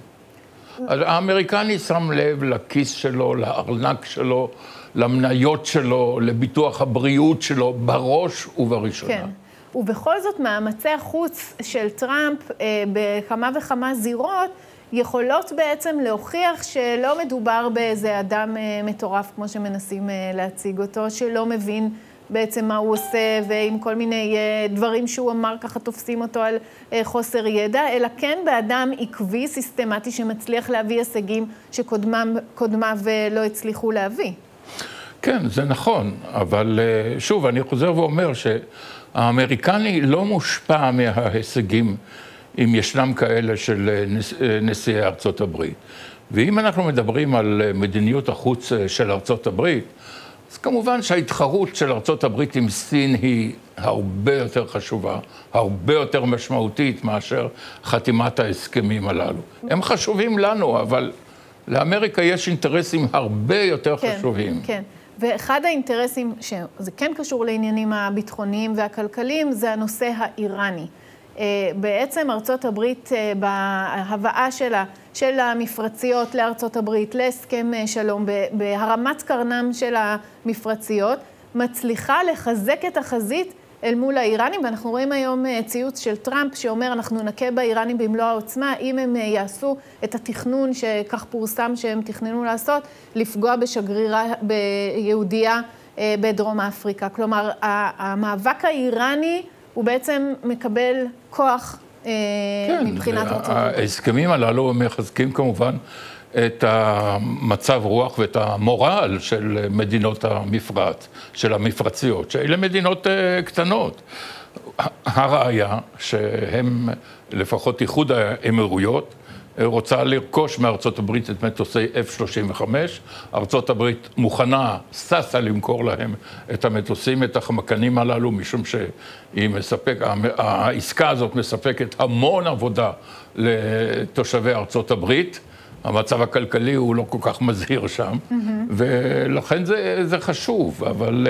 האמריקני שם לב לכיס שלו, לארנק שלו, למניות שלו, לביטוח הבריאות שלו, בראש ובראשונה. כן. ובכל זאת, מאמצי החוץ של טראמפ בכמה וכמה זירות, יכולות בעצם להוכיח שלא מדובר באיזה אדם מטורף, כמו שמנסים להציג אותו, שלא מבין בעצם מה הוא עושה, ועם כל מיני דברים שהוא אמר, ככה תופסים אותו על חוסר ידע, אלא כן באדם עקבי, סיסטמטי, שמצליח להביא הישגים שקודמיו לא הצליחו להביא. כן, זה נכון, אבל שוב, אני חוזר ואומר שהאמריקני לא מושפע מההישגים, אם ישנם כאלה של נשיאי ארצות הברית. ואם אנחנו מדברים על מדיניות החוץ של ארצות הברית, אז כמובן שההתחרות של ארצות הברית עם סין היא הרבה יותר חשובה, הרבה יותר משמעותית מאשר חתימת ההסכמים הללו. הם חשובים לנו, אבל לאמריקה יש אינטרסים הרבה יותר חשובים. כן. ואחד האינטרסים, שזה כן קשור לעניינים הביטחוניים והכלכליים, זה הנושא האיראני. בעצם ארצות הברית, בהבאה של המפרציות לארצות הברית, להסכם שלום, בהרמת קרנם של המפרציות, מצליחה לחזק את החזית אל מול האיראנים, ואנחנו רואים היום ציוץ של טראמפ שאומר, אנחנו נכה באיראנים במלוא העוצמה, אם הם יעשו את התכנון שכך פורסם שהם תכננו לעשות, לפגוע בשגרירה ביהודיה בדרום אפריקה. כלומר, המאבק האיראני הוא בעצם מקבל כוח מבחינת ארצות הברית. ההסכמים הללו מחזקים כמובן את המצב רוח ואת המורל של מדינות המפרץ, של המפרציות, שאלה מדינות קטנות. הראיה שהם, לפחות איחוד האמירויות, רוצה לרכוש מארצות הברית את מטוסי F-35. ארצות הברית מוכנה, ססה למכור להם את המטוסים, את החמקנים הללו, משום שהיא העסקה הזאת מספקת המון עבודה לתושבי ארצות הברית. המצב הכלכלי הוא לא כל כך מזהיר שם, ולכן זה חשוב, אבל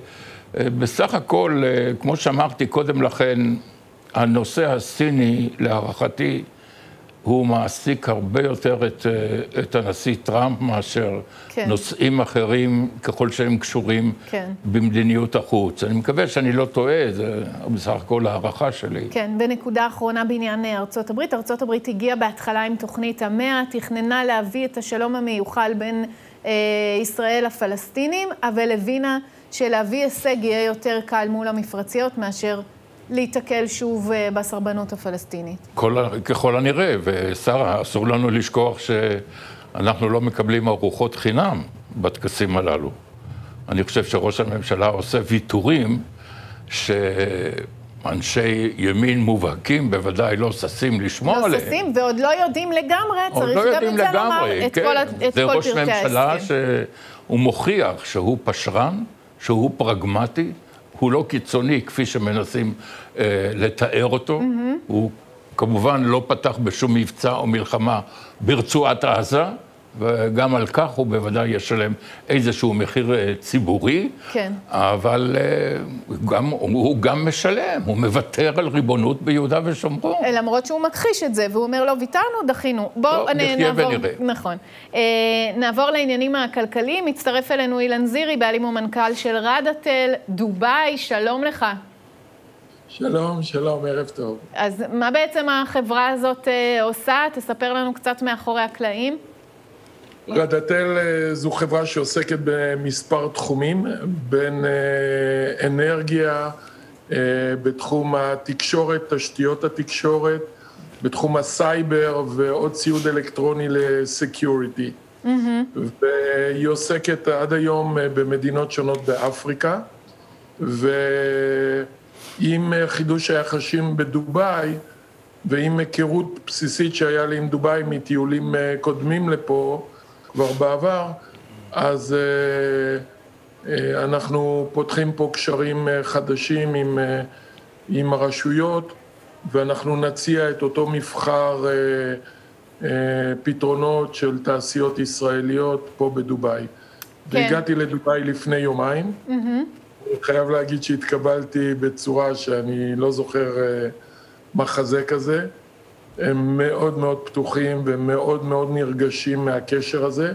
בסך הכל, כמו שאמרתי קודם לכן, הנושא הסיני, להערכתי, הוא מעסיק הרבה יותר את הנשיא טראמפ מאשר נושאים אחרים, ככל שהם קשורים במדיניות החוץ. אני מקווה שאני לא טועה, זה בסך הכל הערכה שלי. כן, ונקודה אחרונה בעניין ארצות הברית. ארצות הברית הגיעה בהתחלה עם תוכנית המאה, תכננה להביא את השלום המיוחל בין ישראל לפלסטינים, אבל הבינה שלהביא הישג יהיה יותר קל מול המפרציות מאשר להתקל שוב בסרבנות הפלסטינית. ככל הנראה, ושרה, אסור לנו לשכוח שאנחנו לא מקבלים ארוחות חינם בטקסים הללו. אני חושב שראש הממשלה עושה ויתורים שאנשי ימין מובהקים בוודאי לא ששים לשמוע עליהם. לא ששים, ועוד לא יודעים לגמרי, צריך גם את זה לומר, את כל פרטי ההסכם. זה ראש ממשלה שהוא מוכיח שהוא פשרן, שהוא פרגמטי, הוא לא קיצוני כפי שמנסים לתאר אותו. הוא כמובן לא פתח בשום מבצע או מלחמה ברצועת עזה, וגם על כך הוא בוודאי ישלם איזשהו מחיר ציבורי, אבל הוא גם משלם, הוא מוותר על ריבונות ביהודה ושומרון. למרות שהוא מכחיש את זה, והוא אומר לו, ויתרנו, דחינו. בואו נעבור. נכון. נעבור לעניינים הכלכליים. מצטרף אלינו אילן זירי, בעלים ומנכ"ל של רדאטל, דובאי. שלום לך. שלום, שלום, ערב טוב. אז מה בעצם החברה הזאת עושה? תספר לנו קצת מאחורי הקלעים. רדתל זו חברה שעוסקת במספר תחומים, בין אנרגיה, בתחום התקשורת, תשתיות התקשורת, בתחום הסייבר ועוד ציוד אלקטרוני לסקיוריטי. והיא עוסקת עד היום במדינות שונות באפריקה, ועם חידוש היחסים בדובאי, ועם היכרות בסיסית שהיה לי עם דובאי מטיולים קודמים לפה, כבר בעבר, אז אנחנו פותחים פה קשרים חדשים עם הרשויות, ואנחנו נציע את אותו מבחר פתרונות של תעשיות ישראליות פה בדובאי. כן. והגעתי לדובאי לפני יומיים. חייב להגיד שהתקבלתי בצורה שאני לא זוכר מחזה כזה. הם מאוד מאוד פתוחים ומאוד מאוד נרגשים מהקשר הזה,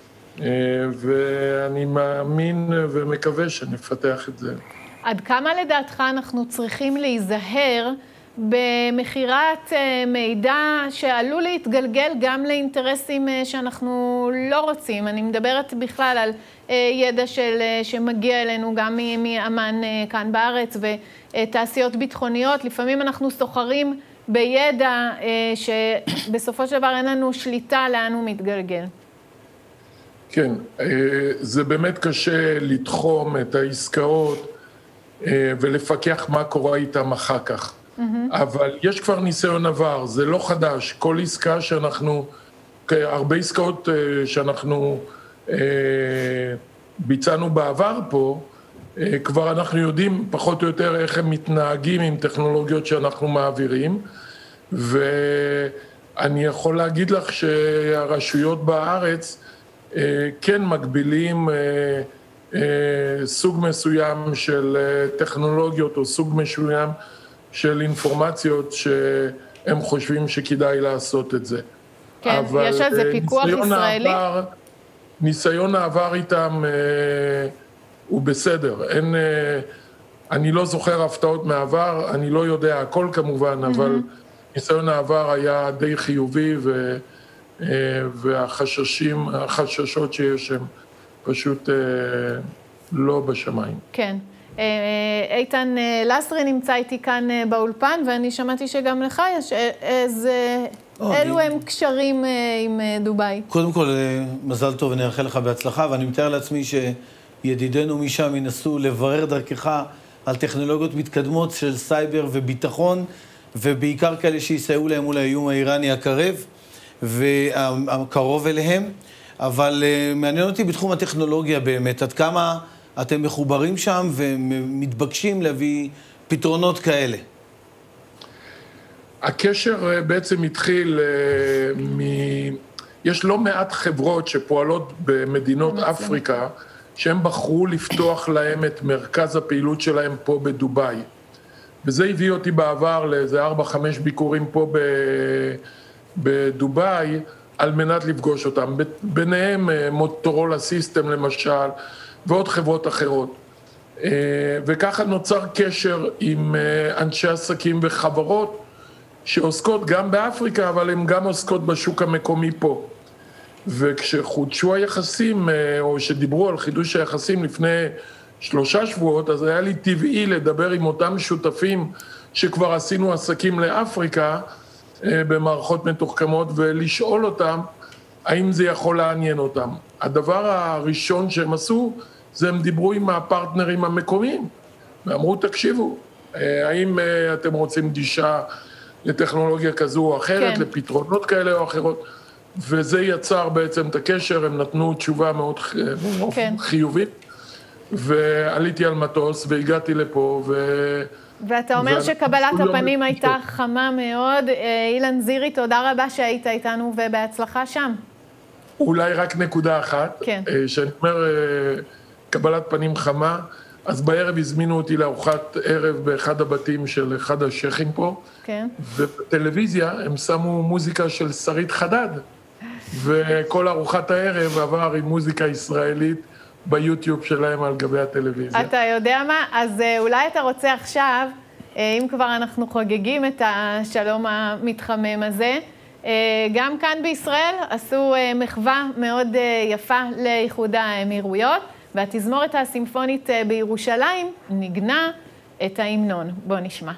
ואני מאמין ומקווה שנפתח את זה. עד כמה לדעתך אנחנו צריכים להיזהר במחירת מידע שעלול להתגלגל גם לאינטרסים שאנחנו לא רוצים? אני מדברת בכלל על ידע שמגיע אלינו גם מאמן כאן בארץ ותעשיות ביטחוניות. לפעמים אנחנו סוחרים בידע שבסופו של דבר אין לנו שליטה לאן הוא מתגלגל. כן, זה באמת קשה לתחום את העסקאות ולפקח מה קורה איתם אחר כך. אבל יש כבר ניסיון עבר, זה לא חדש. כל עסקה שאנחנו, הרבה עסקאות שאנחנו ביצענו בעבר פה, כבר אנחנו יודעים פחות או יותר איך הם מתנהגים עם טכנולוגיות שאנחנו מעבירים, ואני יכול להגיד לך שהרשויות בארץ כן מגבילים סוג מסוים של טכנולוגיות או סוג מסוים של אינפורמציות שהם חושבים שכדאי לעשות את זה. כן, יש על זה פיקוח ישראלי? ניסיון העבר איתם הוא בסדר. אני לא זוכר הפתעות מהעבר, אני לא יודע הכל כמובן, אבל ניסיון העבר היה די חיובי, והחששות שיש הם פשוט לא בשמיים. כן. איתן לסרי נמצא איתי כאן באולפן, ואני שמעתי שגם לך יש אילו הם קשרים עם דובאי. קודם כל, מזל טוב ונאחל לך בהצלחה, ואני מתאר לעצמי שידידינו משם ינסו לברר דרכך על טכנולוגיות מתקדמות של סייבר וביטחון, ובעיקר כאלה שיסייעו להם מול האיום האיראני הקרב והקרוב אליהם. אבל מעניין אותי בתחום הטכנולוגיה באמת, עד כמה אתם מחוברים שם ומתבקשים להביא פתרונות כאלה? הקשר בעצם התחיל יש לא מעט חברות שפועלות במדינות אפריקה, שהם בחרו לפתוח להם את מרכז הפעילות שלהם פה בדובאי. וזה הביא אותי בעבר לאיזה 4-5 ביקורים פה בדובאי, על מנת לפגוש אותם. ביניהם מוטורולה סיסטם למשל, ועוד חברות אחרות. וככה נוצר קשר עם אנשי עסקים וחברות שעוסקות גם באפריקה, אבל הן גם עוסקות בשוק המקומי פה. וכשחודשו היחסים, או שדיברו על חידוש היחסים לפני 3 שבועות, אז היה לי טבעי לדבר עם אותם שותפים שכבר עשינו עסקים לאפריקה, במערכות מתוחכמות, ולשאול אותם האם זה יכול לעניין אותם. הדבר הראשון שהם עשו, זה הם דיברו עם הפרטנרים המקומיים, ואמרו, תקשיבו, האם אתם רוצים גישה לטכנולוגיה כזו או אחרת, כן. לפתרונות כאלה או אחרות, וזה יצר בעצם את הקשר, הם נתנו תשובה מאוד כן. חיובית, ועליתי על מטוס והגעתי לפה, ואתה אומר שקבלת הפנים הייתה חמה מאוד. אילן זירי, תודה רבה שהיית איתנו ובהצלחה שם. אולי רק נקודה אחת, כן. שאני אומר קבלת פנים חמה, אז בערב הזמינו אותי לארוחת ערב באחד הבתים של אחד השייחים פה, כן. ובטלוויזיה הם שמו מוזיקה של שרית חדד, וכל ארוחת הערב עבר עם מוזיקה ישראלית ביוטיוב שלהם על גבי הטלוויזיה. אתה יודע מה? אז אולי אתה רוצה עכשיו אם כבר אנחנו חוגגים את השלום המתחמם הזה, גם כאן בישראל עשו מחווה מאוד יפה לאיחוד האמירויות, והתזמורת הסימפונית בירושלים ניגנה את ההמנון. בואו נשמע.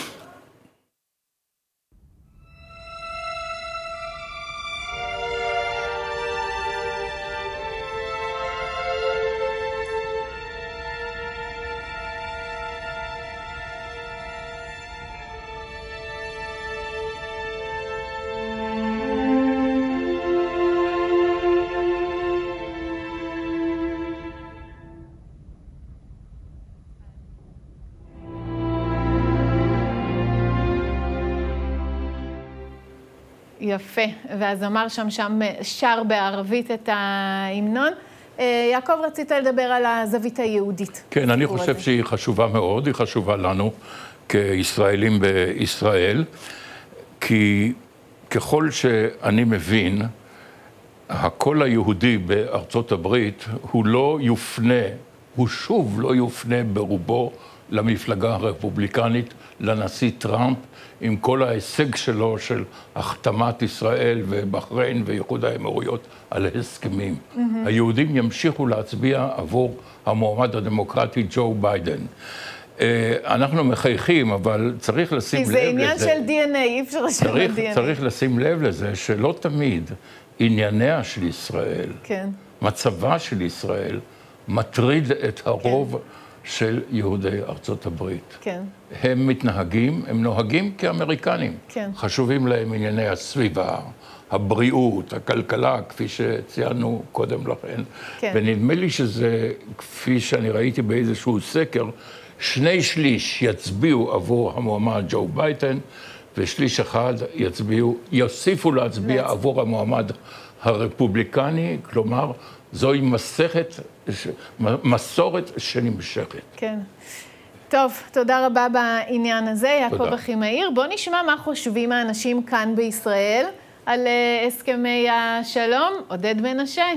יפה, והזמר שם שר בערבית את ההמנון. יעקב, רצית לדבר על הזווית היהודית. כן, אני חושב שהיא חשובה מאוד, היא חשובה לנו כישראלים בישראל, כי ככל שאני מבין, הקול היהודי בארצות הברית הוא לא יופנה, הוא שוב לא יופנה ברובו למפלגה הרפובליקנית, לנשיא טראמפ, עם כל ההישג שלו של החתמת ישראל ובחריין ואיחוד האמירויות על הסכמים. היהודים ימשיכו להצביע עבור המועמד הדמוקרטי ג'ו ביידן. אנחנו מחייכים, אבל צריך לשים לב לזה. כי זה עניין של DNA, אי אפשר לשאול DNA. צריך לשים לב לזה שלא תמיד ענייניה של ישראל, מצבה של ישראל, מטריד את הרוב של יהודי ארצות הברית. כן. הם מתנהגים, הם נוהגים כאמריקנים. כן. חשובים להם ענייני הסביבה, הבריאות, הכלכלה, כפי שציינו קודם לכן. כן. ונדמה לי שזה, כפי שאני ראיתי באיזשהו סקר, 2/3 יצביעו עבור המועמד ג'ו ביידן, ושליש אחד יוסיפו להצביע עבור המועמד הרפובליקני, כלומר, זוהי מסורת שנמשכת. כן. טוב, תודה רבה בעניין הזה, יעקב אחימאיר. בוא נשמע מה חושבים האנשים כאן בישראל על הסכמי השלום. עודד מנשה.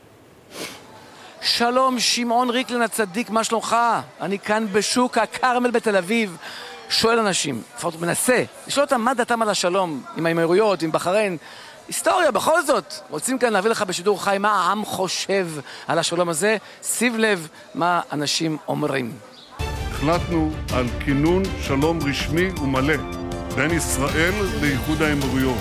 שלום, שמעון ריקלין הצדיק, מה שלומך? אני כאן בשוק הכרמל בתל אביב. שואל אנשים, לפחות מנסה, לשאול אותם מה דעתם על השלום, עם האמירויות, עם בחריין. היסטוריה, בכל זאת. רוצים כאן להביא לך בשידור חי מה העם חושב על השלום הזה. שים לב מה אנשים אומרים. החלטנו על כינון שלום רשמי ומלא בין ישראל לאיחוד האמירויות.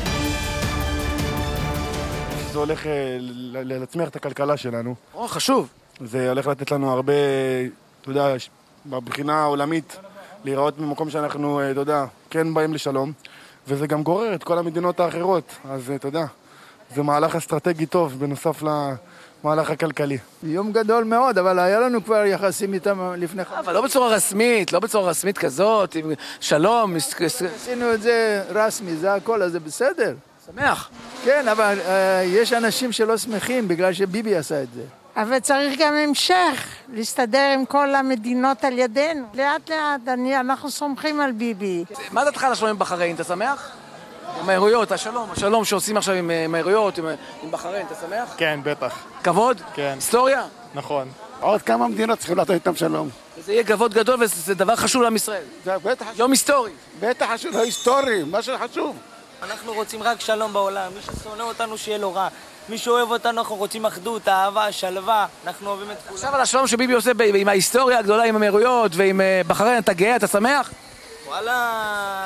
זה הולך להצמיח את הכלכלה שלנו. חשוב. זה הולך לתת לנו הרבה, אתה יודע, בבחינה העולמית, להיראות במקום שאנחנו, אתה יודע, כן באים לשלום. וזה גם גורר את כל המדינות האחרות, אז אתה יודע, זה מהלך אסטרטגי טוב, בנוסף למהלך הכלכלי. יום גדול מאוד, אבל היה לנו כבר יחסים איתם לפני אבל לא בצורה רסמית, לא בצורה רסמית כזאת, עם שלום. עשינו את זה רסמי, זה הכל, אז זה בסדר. שמח. כן, אבל יש אנשים שלא שמחים בגלל שביבי עשה את זה. אבל צריך גם המשך, להסתדר עם כל המדינות על ידינו. לאט לאט, אנחנו סומכים על ביבי. מה דעתך על השלום עם בחריין? אתה שמח? עם האמירויות, השלום שעושים עכשיו עם האמירויות, עם בחריין, אתה שמח? כן, בטח. כבוד? כן. היסטוריה? נכון. עוד כמה מדינות צריכים לעשות איתם שלום. זה יהיה כבוד גדול וזה דבר חשוב לעם ישראל. זה בטח חשוב. יום היסטורי. בטח חשוב, לא היסטורי, מה שחשוב. אנחנו רוצים רק שלום בעולם, מי ששונא אותנו שיהיה לו רע. מי שאוהב אותנו, אנחנו רוצים אחדות, אהבה, שלווה, אנחנו אוהבים את כולם. עכשיו על השלום שביבי עושה עם ההיסטוריה הגדולה, עם האמירויות ועם בחריין, אתה גאה, אתה שמח? וואלה,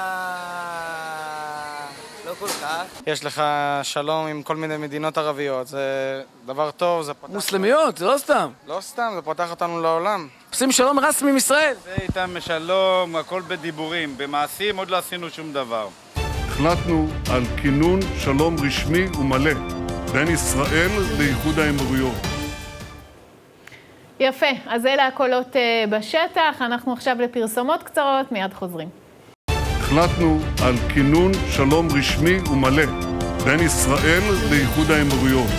לא כל כך. יש לך שלום עם כל מיני מדינות ערביות, זה דבר טוב, זה פותח... מוסלמיות, זה לא סתם. לא סתם, זה פותח אותנו לעולם. עושים שלום רסמי עם ישראל. זה איתם שלום, הכל בדיבורים, במעשים עוד לא עשינו שום דבר. החלטנו על כינון שלום רשמי ומלא בין ישראל לאיחוד האמירויות. יפה, אז אלה הקולות בשטח. אנחנו עכשיו לפרסומות קצרות, מיד חוזרים. החלטנו על כינון שלום רשמי ומלא בין ישראל לאיחוד האמירויות.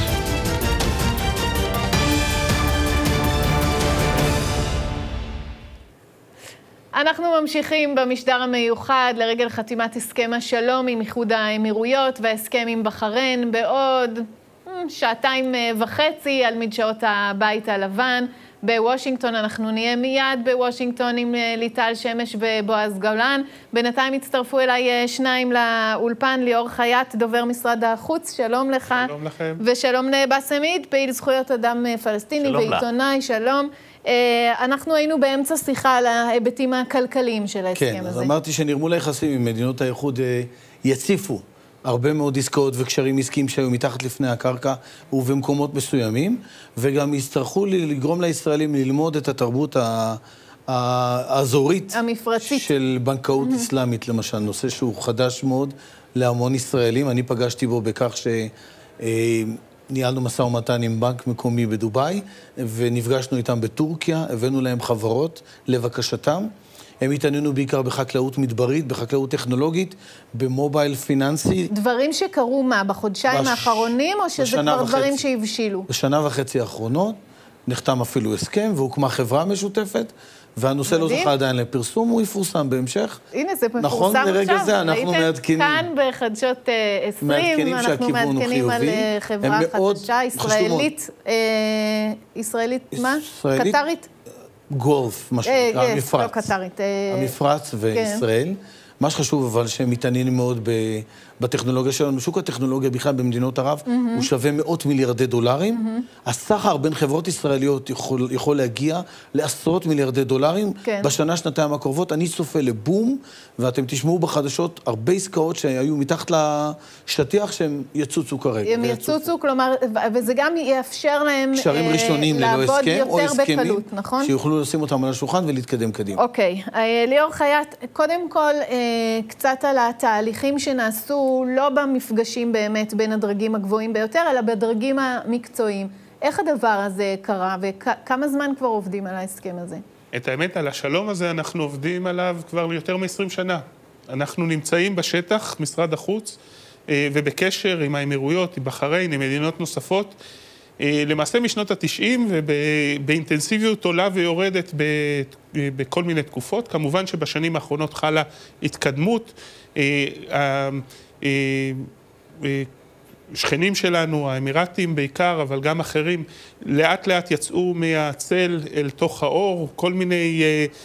אנחנו ממשיכים במשדר המיוחד לרגל חתימת הסכם השלום עם איחוד האמירויות וההסכם עם בחריין בעוד 2.5 על מדשאות הבית הלבן, בוושינגטון. אנחנו נהיה מיד בוושינגטון עם ליטל שמש ובועז גולן. בינתיים הצטרפו אליי שניים לאולפן, ליאור חייט, דובר משרד החוץ, שלום לך. שלום לכם. ושלום לבאסם עיד, פעיל זכויות אדם פלסטיני ועיתונאי, שלום. אנחנו היינו באמצע שיחה על ההיבטים הכלכליים של ההסכם הזה. כן, אז אמרתי שנרמול היחסים עם מדינות האיחוד יציפו הרבה מאוד עסקאות וקשרים עסקיים שהיו מתחת לפני הקרקע ובמקומות מסוימים, וגם יצטרכו לגרום לישראלים ללמוד את התרבות האזורית המפרצית של בנקאות אסלאמית, למשל, נושא שהוא חדש מאוד להמון ישראלים. אני פגשתי בו בכך ניהלנו משא ומתן עם בנק מקומי בדוביי, ונפגשנו איתם בטורקיה, הבאנו להם חברות לבקשתם. הם התעניינו בעיקר בחקלאות מדברית, בחקלאות טכנולוגית, במובייל פיננסי. דברים שקרו מה? בחודשיים האחרונים, או שזה כבר דברים שהבשילו? בשנה וחצי האחרונות נחתם אפילו הסכם, והוקמה חברה משותפת, והנושא לא זכה עדיין לפרסום, הוא יפורסם בהמשך. הנה, זה מפורסם נכון, לרגע זה אנחנו מעדכנים. כאן בחדשות 20, אנחנו מעדכנים על חברה חדשה, ישראלית, מה? קטרית? גולף, מה שנקרא, המפרץ. לא קטרית. המפרץ וישראל. מה שחשוב אבל שהם מתעניינים מאוד בטכנולוגיה שלנו. שוק הטכנולוגיה בכלל במדינות ערב הוא שווה מאות מיליארדי דולרים. הסחר בין חברות ישראליות יכול להגיע לעשרות מיליארדי דולרים. בשנה, שנתיים הקרובות אני צופה לבום, ואתם תשמעו בחדשות הרבה עסקאות שהיו מתחת לשטיח שהם יצוצו כרגע. הם יצוצו, כלומר, וזה גם יאפשר להם קשרים ראשונים ללא הסכם, או הסכמים, נכון? שיוכלו לשים אותם על השולחן ולהתקדם קדימה. אוקיי. ליאור חייט, קודם כל, קצת על התהליכים שנעשו, לא במפגשים באמת בין הדרגים הגבוהים ביותר, אלא בדרגים המקצועיים. איך הדבר הזה קרה, וכמה זמן כבר עובדים על ההסכם הזה? את האמת, על השלום הזה אנחנו עובדים עליו כבר יותר מ-20 שנה. אנחנו נמצאים בשטח, משרד החוץ, ובקשר עם האמירויות, עם בחריין, עם מדינות נוספות, למעשה משנות ה-90, ובאינטנסיביות עולה ויורדת בכל מיני תקופות. כמובן שבשנים האחרונות חלה התקדמות. שכנים שלנו, האמירתים בעיקר, אבל גם אחרים, לאט לאט יצאו מהצל אל תוך האור, כל מיני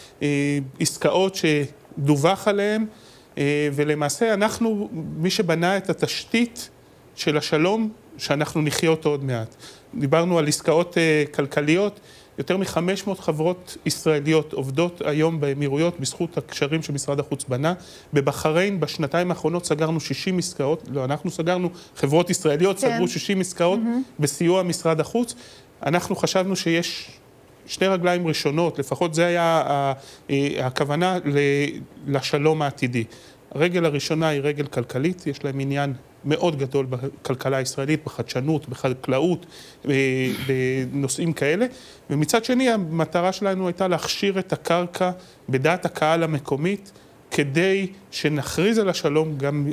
עסקאות שדווח עליהן, ולמעשה אנחנו, מי שבנה את התשתית של השלום, שאנחנו נחיה אותו עוד מעט. דיברנו על עסקאות כלכליות, יותר מ-500 חברות ישראליות עובדות היום באמירויות בזכות הקשרים שמשרד החוץ בנה. בבחריין בשנתיים האחרונות סגרנו 60 עסקאות, לא, אנחנו סגרנו, חברות ישראליות סגרו 60 עסקאות בסיוע משרד החוץ. אנחנו חשבנו שיש שתי רגליים ראשונות, לפחות זה היה הכוונה לשלום העתידי. הרגל הראשונה היא רגל כלכלית, יש להם עניין מאוד גדול בכלכלה הישראלית, בחדשנות, בחקלאות, בנושאים כאלה. ומצד שני, המטרה שלנו הייתה להכשיר את הקרקע בדעת הקהל המקומית, כדי שנכריז על השלום, גם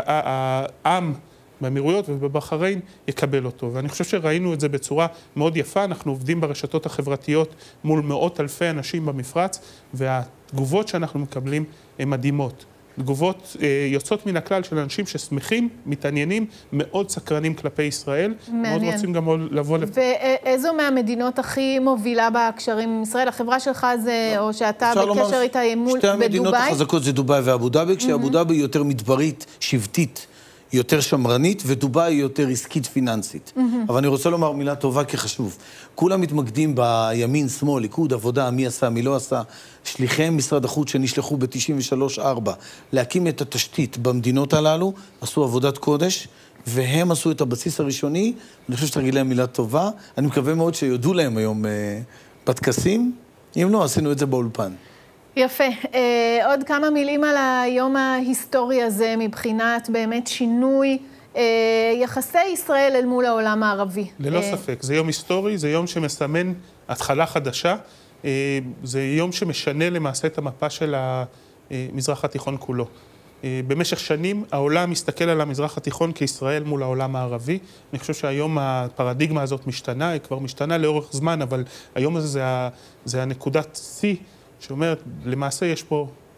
העם באמירויות ובבחריין יקבל אותו. ואני חושב שראינו את זה בצורה מאוד יפה. אנחנו עובדים ברשתות החברתיות מול מאות אלפי אנשים במפרץ, והתגובות שאנחנו מקבלים הן מדהימות. תגובות יוצאות מן הכלל של אנשים ששמחים, מתעניינים, מאוד סקרנים כלפי ישראל. מעניין. מאוד רוצים גם לבוא לפה. ואיזו מהמדינות הכי מובילה בהקשרים עם ישראל? החברה שלך זה, או שאתה בקשר איתה מול בדוביי? שתי המדינות החזקות זה דוביי ואבו דאבי, כשאבו דאבי יותר מדברית, שבטית, יותר שמרנית, ודוביי יותר עסקית פיננסית. אבל אני רוצה לומר מילה טובה כחשוב. כולם מתמקדים בימין, שמאל, ליכוד, עבודה, מי עשה, מי לא עשה. שליחי משרד החוץ שנשלחו ב-93-4 להקים את התשתית במדינות הללו, עשו עבודת קודש, והם עשו את הבסיס הראשוני. אני חושב שתגיד להם מילה טובה. אני מקווה מאוד שיודעו להם היום בטקסים. אם לא, עשינו את זה באולפן. יפה. עוד כמה מילים על היום ההיסטורי הזה, מבחינת באמת שינוי יחסי ישראל אל מול העולם הערבי. ללא ספק. זה יום היסטורי, זה יום שמסמן התחלה חדשה. זה יום שמשנה למעשה את המפה של המזרח התיכון כולו. במשך שנים העולם מסתכל על המזרח התיכון כישראל מול העולם הערבי. אני חושב שהיום הפרדיגמה הזאת משתנה, היא כבר משתנה לאורך זמן, אבל היום הזה זה הנקודת C, שאומרת, למעשה יש פה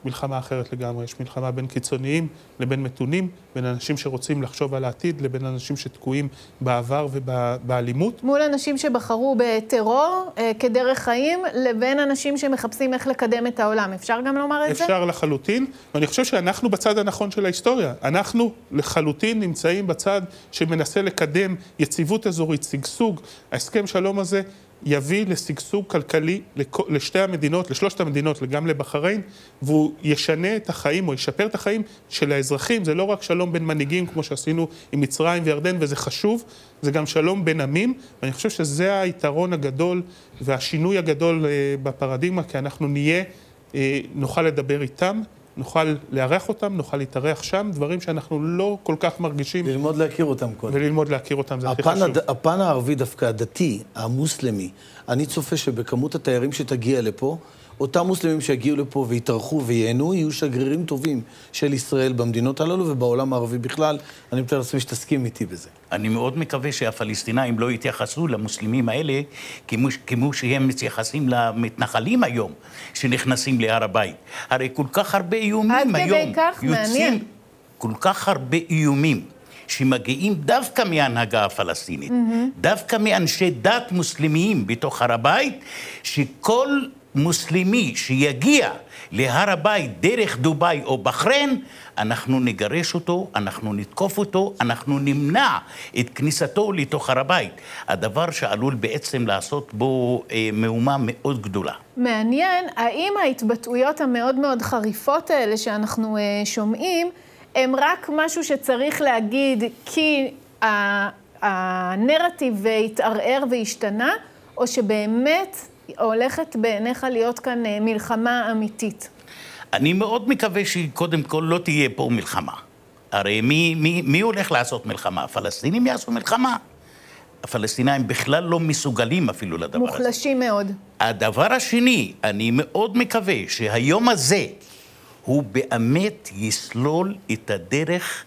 מלחמה אחרת לגמרי. יש מלחמה בין קיצוניים לבין מתונים, בין אנשים שרוצים לחשוב על העתיד, לבין אנשים שתקועים בעבר ובאלימות. מול אנשים שבחרו בטרור כדרך חיים, לבין אנשים שמחפשים איך לקדם את העולם. אפשר גם לומר את זה? אפשר לחלוטין, ואני חושב שאנחנו בצד הנכון של ההיסטוריה. אנחנו לחלוטין נמצאים בצד שמנסה לקדם יציבות אזורית, שגשוג. ההסכם שלום הזה יביא לשגשוג כלכלי לשתי המדינות, לשלושת המדינות, גם לבחריין, והוא ישנה את החיים או ישפר את החיים של האזרחים. זה לא רק שלום בין מנהיגים כמו שעשינו עם מצרים וירדן, וזה חשוב, זה גם שלום בין עמים, ואני חושב שזה היתרון הגדול והשינוי הגדול בפרדיגמה, כי אנחנו נוכל לדבר איתם, נוכל לארח אותם, נוכל להתארח שם, דברים שאנחנו לא כל כך מרגישים. ללמוד להכיר אותם קודם. וללמוד להכיר אותם, זה הכי חשוב. הפן הערבי דווקא, הדתי, המוסלמי, אני צופה שבכמות התיירים שתגיע לפה, אותם מוסלמים שיגיעו לפה ויתארחו וייהנו, יהיו שגרירים טובים של ישראל במדינות הללו ובעולם הערבי בכלל. אני מתאר לעצמי שתסכים איתי בזה. אני מאוד מקווה שהפלסטינאים לא יתייחסו למוסלמים האלה כמו שהם מתייחסים למתנחלים היום, שנכנסים להר הבית. הרי כל כך הרבה איומים היום יוצאים, כל כך הרבה איומים שמגיעים דווקא מההנהגה הפלסטינית, דווקא מאנשי דת מוסלמיים בתוך הר הבית, שכל מוסלמי שיגיע להר הבית דרך דוביי או בחריין, אנחנו נגרש אותו, אנחנו נתקוף אותו, אנחנו נמנע את כניסתו לתוך הר הבית. הדבר שעלול בעצם לעשות בו מהומה מאוד גדולה. מעניין, האם ההתבטאויות המאוד מאוד חריפות האלה שאנחנו שומעים, הם רק משהו שצריך להגיד כי הנרטיב התערער והשתנה, או שבאמת הולכת בעיניך להיות כאן מלחמה אמיתית? אני מאוד מקווה שקודם כל לא תהיה פה מלחמה. הרי מי הולך לעשות מלחמה? הפלסטינים יעשו מלחמה. הפלסטינאים בכלל לא מסוגלים אפילו לדבר הזה. מוחלשים מאוד. הדבר השני, אני מאוד מקווה שהיום הזה הוא באמת יסלול את הדרך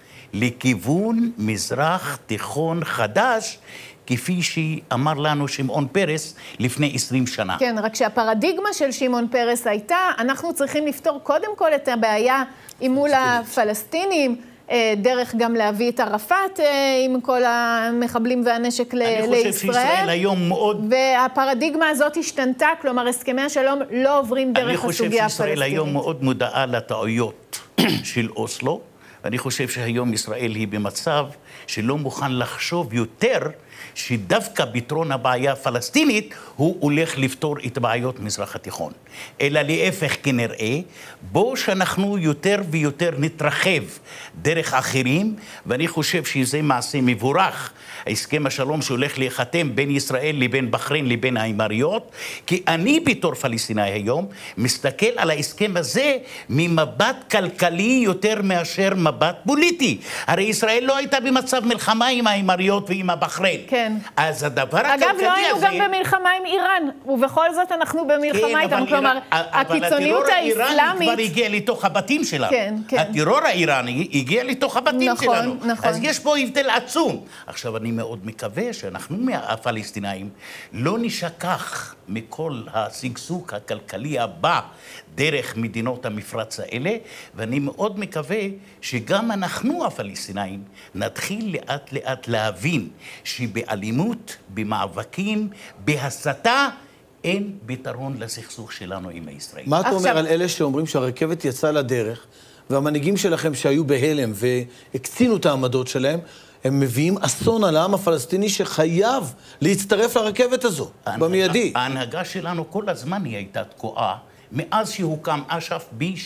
לכיוון מזרח תיכון חדש, כפי שאמר לנו שמעון פרס לפני 20 שנה. כן, רק שהפרדיגמה של שמעון פרס הייתה, אנחנו צריכים לפתור קודם כל את הבעיה עם מול הפלסטינים, דרך גם להביא את ערפאת עם כל המחבלים והנשק לישראל. אני חושב שישראל היום מאוד... והפרדיגמה הזאת השתנתה, כלומר הסכמי השלום לא עוברים דרך הסוגיה הפלסטינית. אני חושב שישראל היום מאוד מודעה לטעויות של אוסלו, ואני חושב שהיום ישראל היא במצב שלא מוכן לחשוב יותר שדווקא פתרון הבעיה הפלסטינית הוא הולך לפתור את בעיות מזרח התיכון. אלא להפך כנראה, בו שאנחנו יותר ויותר נתרחב דרך אחרים, ואני חושב שזה מעשה מבורך, הסכם השלום שהולך להיחתם בין ישראל לבין בחריין לבין האמירויות, כי אני בתור פלסטיני היום מסתכל על ההסכם הזה ממבט כלכלי יותר מאשר מבט פוליטי. הרי ישראל לא הייתה במצב מלחמה עם האמירויות ועם הבחריין. כן. אז הדבר הכלכלי הזה... אגב, לא היינו גם במלחמה עם איראן, ובכל זאת אנחנו במלחמה איתם. כלומר, הקיצוניות האסלאמית... אבל הטרור האיראני כבר הגיע לתוך הבתים שלנו. כן, כן. הטרור האיראני הגיע לתוך הבתים שלנו. נכון. אז יש פה הבדל עצום. עכשיו, אני מאוד מקווה שאנחנו הפלסטינאים לא נשכח מכל השגשוג הכלכלי הבא דרך מדינות המפרץ האלה, ואני מאוד מקווה שגם אנחנו הפלסטינאים נתחיל לאט לאט להבין שבאלימות, במאבקים, בהסתה, אין פתרון לסכסוך שלנו עם הישראל. מה אתה אומר על אלה שאומרים שהרכבת יצאה לדרך, והמנהיגים שלכם שהיו בהלם והקצינו את העמדות שלהם, הם מביאים אסון על העם הפלסטיני שחייב להצטרף לרכבת הזו, במיידי. ההנהגה שלנו כל הזמן היא הייתה תקועה, מאז שהוקם אש"ף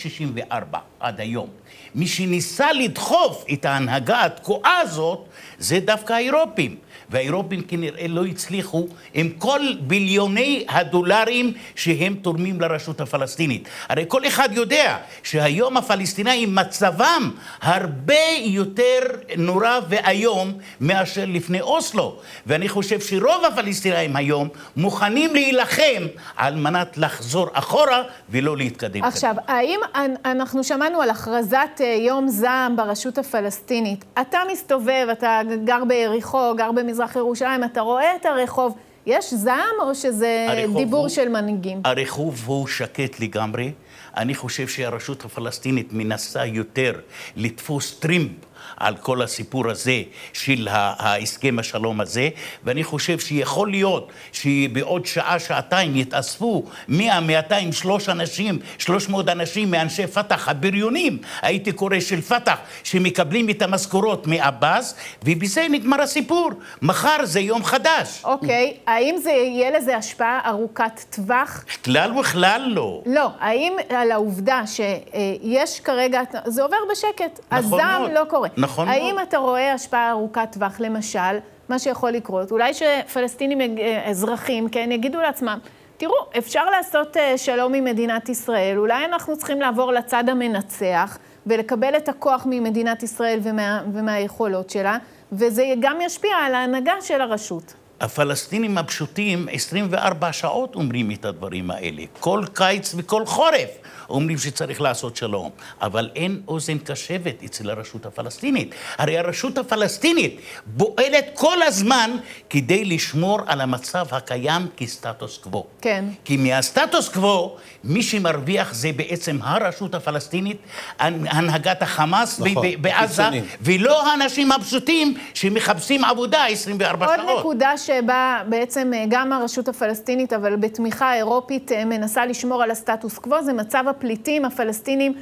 ב-64 עד היום. מי שניסה לדחוף את ההנהגה התקועה הזאת, זה דווקא האירופים. והאירופים כנראה לא הצליחו עם כל ביליוני הדולרים שהם תורמים לרשות הפלסטינית. הרי כל אחד יודע שהיום הפלסטינאים מצבם הרבה יותר נורא ואיום מאשר לפני אוסלו. ואני חושב שרוב הפלסטינאים היום מוכנים להילחם על מנת לחזור אחורה ולא להתקדם. עכשיו, האם אנחנו שמענו על הכרזת יום זעם ברשות הפלסטינית? אתה מסתובב, אתה גר ביריחו, גר במזרח ירושלים, אתה רואה את הרחוב, יש זעם או שזה דיבור של מנהיגים? הרחוב הוא שקט לגמרי. אני חושב שהרשות הפלסטינית מנסה יותר לתפוס טרימפ על כל הסיפור הזה של ההסכם השלום הזה, ואני חושב שיכול להיות שבעוד שעה, שעתיים יתאספו 100, 200, 300 אנשים מאנשי פתח הבריונים, הייתי קורא של פתח, שמקבלים את המשכורות מאבאס, ובזה נגמר הסיפור. מחר זה יום חדש. אוקיי, האם זה יהיה לזה השפעה ארוכת טווח? כלל וכלל לא. לא, האם על העובדה שיש כרגע, זה עובר בשקט, הזעם לא קורה. נכון. האם אתה רואה השפעה ארוכת טווח, למשל, מה שיכול לקרות? אולי שפלסטינים אזרחים, כן, יגידו לעצמם, תראו, אפשר לעשות שלום עם מדינת ישראל, אולי אנחנו צריכים לעבור לצד המנצח, ולקבל את הכוח ממדינת ישראל ומהיכולות שלה, וזה גם ישפיע על ההנהגה של הרשות. הפלסטינים הפשוטים 24 שעות אומרים את הדברים האלה. כל קיץ וכל חורף אומרים שצריך לעשות שלום. אבל אין אוזן קשבת אצל הרשות הפלסטינית. הרי הרשות הפלסטינית פועלת כל הזמן כדי לשמור על המצב הקיים כסטטוס קוו. כן. כי מהסטטוס קוו, מי שמרוויח זה בעצם הרשות הפלסטינית, הנהגת החמאס בעזה, ולא האנשים הפשוטים שמחפשים עבודה 24 שעות. עוד נקודה שבה בעצם גם הרשות הפלסטינית, אבל בתמיכה אירופית, מנסה לשמור על הסטטוס קוו, זה מצב הפליטים הפלסטינים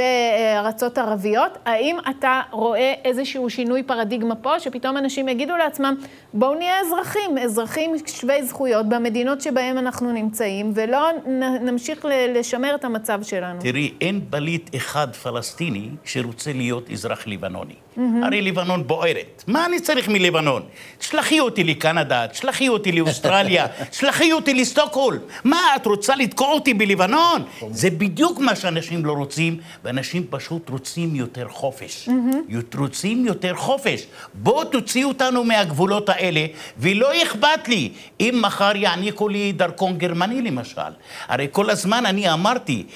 בארצות ערביות. האם אתה רואה איזשהו שינוי פרדיגמה פה, שפתאום אנשים יגידו לעצמם, בואו נהיה אזרחים שווי זכויות במדינות שבהם אנחנו נמצאים, ולא נמשיך לשמר את המצב שלנו? תראי, אין פליט אחד פלסטיני שרוצה להיות אזרח ליבנוני. הרי ליבנון בוערת. מה אני צריך מליבנון? תשלחי אותי לקנדה, תשלחי אותי לאוסטרליה, תשלחי אותי לסטוקהולם. מה, את רוצה לתקוע אותי בליבנון? זה בדיוק מה שאנשים לא רוצים, ואנשים פשוט רוצים יותר חופש. רוצים יותר חופש. בואו תוציאו אותנו מהגבולות האלה, ולא אכפת לי אם מחר יעניקו לי דרכון גרמני למשל. הרי כל הזמן אני אמרתי,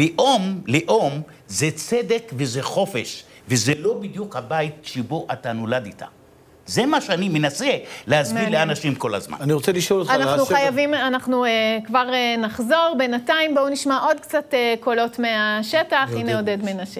לאום זה צדק וזה חופש. וזה לא בדיוק הבית שבו אתה נולדת. זה מה שאני מנסה להסביר לאנשים כל הזמן. אני רוצה לשאול אותך... אנחנו כבר נחזור. בינתיים בואו נשמע עוד קצת קולות מהשטח. הנה עודד מנשה.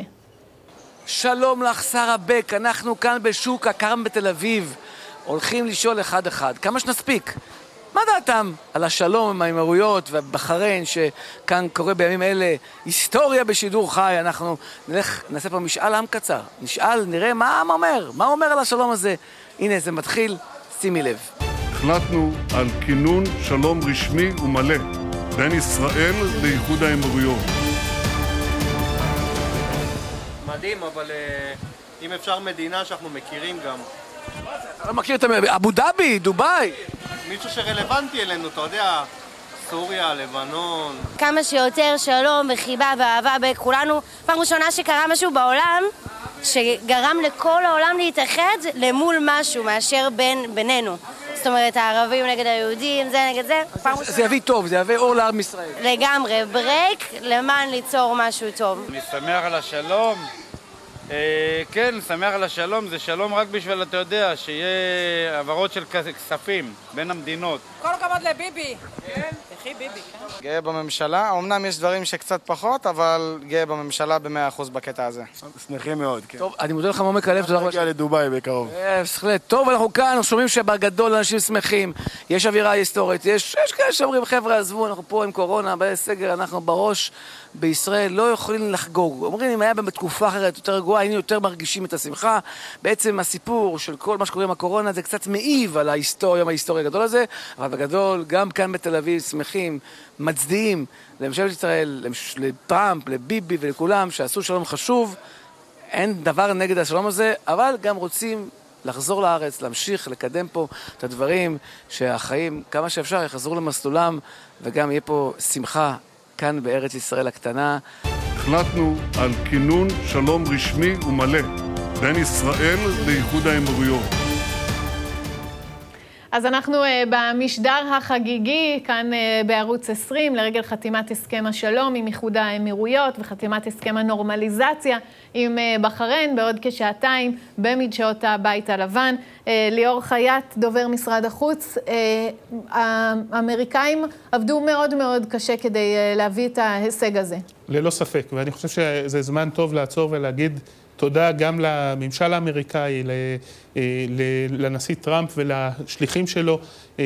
שלום לך, שרה בק. אנחנו כאן בשוק הכרמל בתל אביב. הולכים לשאול אחד-אחד. כמה שנספיק? מה דעתם על השלום עם האמירויות ובחריין שכאן קורה בימים אלה? היסטוריה בשידור חי. אנחנו נעשה פה משאל עם קצר. נשאל, נראה מה העם אומר. מה אומר על השלום הזה? הנה זה מתחיל, שימי לב. החלטנו על כינון שלום רשמי ומלא בין ישראל לאיחוד האמירויות. מדהים, אבל אם אפשר מדינה שאנחנו מכירים גם. אתה לא מכיר את אבו דאבי, דובאי? מישהו שרלוונטי אלינו, אתה יודע, סוריה, לבנון. כמה שיותר שלום וחיבה ואהבה בכולנו. פעם ראשונה שקרה משהו בעולם שגרם לכל העולם להתאחד למול משהו מאשר בינינו. זאת אומרת, הערבים נגד היהודים, זה נגד זה. זה יביא טוב, זה יביא אור לעם ישראל. לגמרי, ברייק למען ליצור משהו טוב. אני שמח על השלום. כן, שמח על השלום. זה שלום רק בשביל, אתה יודע, שיהיה העברות של כספים בין המדינות. כל הכבוד לביבי. כן? תחי ביבי, כן? גאה בממשלה. אמנם יש דברים שקצת פחות, אבל גאה בממשלה ב100% בקטע הזה. שמחים מאוד, כן. טוב, אני מודה לך מעומק הלב. תודה רבה. נגיע לדובאי בקרוב. בהחלט. טוב, אנחנו כאן, אנחנו שומעים שבגדול אנשים שמחים. יש אווירה היסטורית. יש כאלה שאומרים, חבר'ה, עזבו, אנחנו פה עם קורונה, בסגר, אנחנו בראש. בישראל לא יכולים לחגוג. אומרים, אם היה בתקופה אחרת יותר רגועה, היינו יותר מרגישים את השמחה. בעצם הסיפור של כל מה שקורה עם הקורונה זה קצת מעיב על ההיסטוריה הגדול הזה, אבל בגדול, גם כאן בתל אביב שמחים, מצדיעים לממשלת ישראל, לטראמפ, לביבי ולכולם שעשו שלום חשוב. אין דבר נגד השלום הזה, אבל גם רוצים לחזור לארץ, להמשיך, לקדם פה את הדברים שהחיים כמה שאפשר יחזרו למסלולם, וגם יהיה פה שמחה כאן בארץ ישראל הקטנה. החלטנו על כינון שלום רשמי ומלא בין ישראל לאיחוד האמירויות. אז אנחנו במשדר החגיגי, כאן בערוץ 20, לרגל חתימת הסכם השלום עם איחוד האמירויות וחתימת הסכם הנורמליזציה עם בחריין בעוד כשעתיים במדשאות הבית הלבן. ליאור חייט, דובר משרד החוץ, האמריקאים עבדו מאוד מאוד קשה כדי להביא את ההישג הזה. ללא ספק, ואני חושב שזה זמן טוב לעצור ולהגיד תודה גם לממשל האמריקאי, לנשיא טראמפ ולשליחים שלו,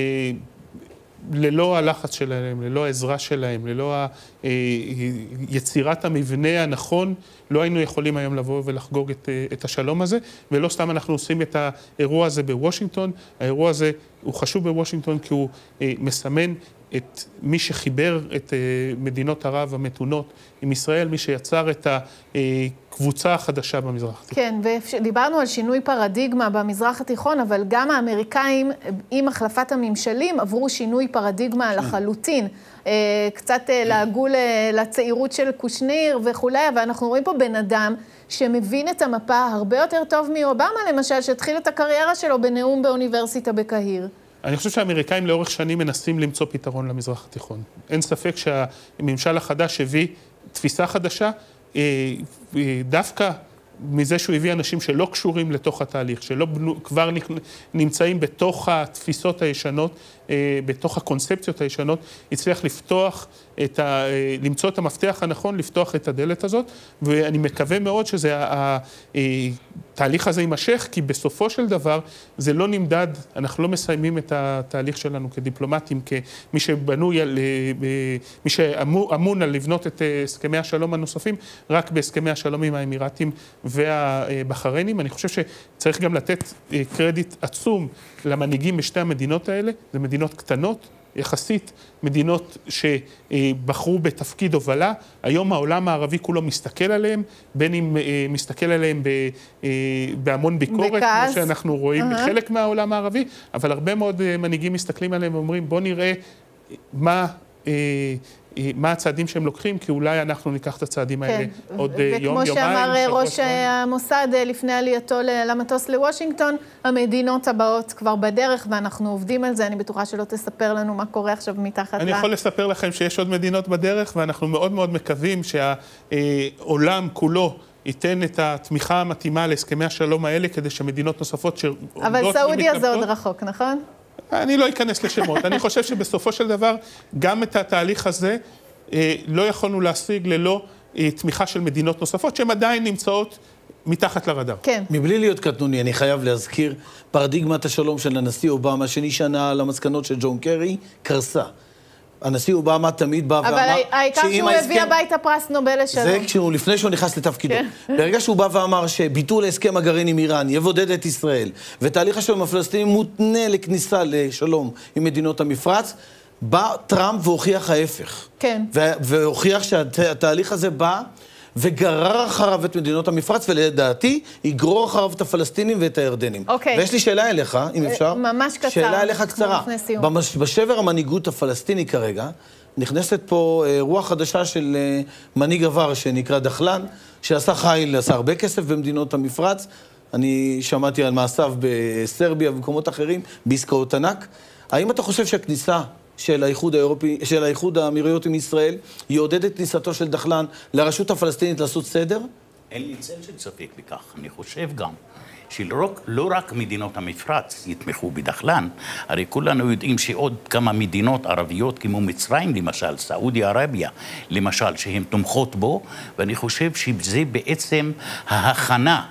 ללא הלחץ שלהם, ללא העזרה שלהם, ללא יצירת המבנה הנכון, לא היינו יכולים היום לבוא ולחגוג את השלום הזה, ולא סתם אנחנו עושים את האירוע הזה בוושינגטון. האירוע הזה הוא חשוב בוושינגטון כי הוא מסמן את מי שחיבר את מדינות ערב המתונות עם ישראל, מי שיצר את הקבוצה החדשה במזרח התיכון. כן, ודיברנו על שינוי פרדיגמה במזרח התיכון, אבל גם האמריקאים עם החלפת הממשלים עברו שינוי פרדיגמה לחלוטין. קצת לעגו לצעירות של קושניר וכולי, ואנחנו רואים פה בן אדם שמבין את המפה הרבה יותר טוב מאובמה, למשל, שהתחיל את הקריירה שלו בנאום באוניברסיטה בקהיר. אני חושב שהאמריקאים לאורך שנים מנסים למצוא פתרון למזרח התיכון. אין ספק שהממשל החדש הביא תפיסה חדשה, דווקא מזה שהוא הביא אנשים שלא קשורים לתוך התהליך, שלא כבר נמצאים בתוך התפיסות הישנות, בתוך הקונספציות הישנות, הצליח לפתוח למצוא את המפתח הנכון, לפתוח את הדלת הזאת, ואני מקווה מאוד שזה התהליך הזה יימשך, כי בסופו של דבר זה לא נמדד, אנחנו לא מסיימים את התהליך שלנו כדיפלומטים, כמי שבנוי, מי שאמון על לבנות את הסכמי השלום הנוספים, רק בהסכמי השלום עם האמירתים והבחריינים. אני חושב שצריך גם לתת קרדיט עצום למנהיגים בשתי המדינות האלה, זה מדינות קטנות, יחסית מדינות שבחרו בתפקיד הובלה. היום העולם הערבי כולו מסתכל עליהם, בין אם מסתכל עליהם בהמון ביקורת, כמו שאנחנו רואים בחלק מהעולם הערבי, אבל הרבה מאוד מנהיגים מסתכלים עליהם ואומרים, בוא נראה מה הצעדים שהם לוקחים, כי אולי אנחנו ניקח את הצעדים האלה עוד יום, יומיים. וכמו שאמר ראש המוסד לפני עלייתו למטוס לוושינגטון, המדינות הבאות כבר בדרך, ואנחנו עובדים על זה. אני בטוחה שלא תספר לנו מה קורה עכשיו מתחת אני יכול לספר לכם שיש עוד מדינות בדרך, ואנחנו מאוד מאוד מקווים שהעולם כולו ייתן את התמיכה המתאימה להסכמי השלום האלה, כדי שמדינות נוספות שעומדות אבל סעודיה זה עוד רחוק, נכון? אני לא אכנס לשמות. אני חושב שבסופו של דבר, גם את התהליך הזה לא יכולנו להשיג ללא תמיכה של מדינות נוספות, שהן עדיין נמצאות מתחת לרדאר. כן. מבלי להיות קטנוני, אני חייב להזכיר, פרדיגמת השלום של הנשיא אובמה, שנשענה על המסקנות של ג'ון קרי, קרסה. הנשיא אובמה תמיד בא ואמר... אבל העיקר שהוא הביא הביתה פרס נובל לשלום. זה לפני שהוא נכנס לתפקידו. ברגע שהוא בא ואמר שביטול הסכם הגרעין עם איראן יבודד את ישראל, ותהליך השלום הפלסטיני מותנה לכניסה לשלום עם מדינות המפרץ, בא טראמפ והוכיח ההפך. כן. והוכיח שהתהליך הזה בא וגרר אחריו את מדינות המפרץ, ולדעתי יגרור אחריו את הפלסטינים ואת הירדנים. אוקיי. ויש לי שאלה אליך, אם אפשר. ממש קצר. שאלה אליך קצרה. בשבר המנהיגות הפלסטיני כרגע, נכנסת פה רוח חדשה של מנהיג עבר שנקרא דחלן, שעשה חיל, עשה הרבה כסף במדינות המפרץ. אני שמעתי על מעשיו בסרביה ובמקומות אחרים, בעסקאות ענק. האם אתה חושב שהכניסה של האיחוד האירופי, של האיחוד האמירויות עם ישראל, יעודד את כניסתו של דחלן לרשות הפלסטינית לעשות סדר? אין לי צל של ספק בכך. אני חושב גם שלא רק מדינות המפרץ יתמכו בדחלן, הרי כולנו יודעים שעוד כמה מדינות ערביות כמו מצרים למשל, סעודיה ערביה למשל, שהן תומכות בו, ואני חושב שזה בעצם ההכנה.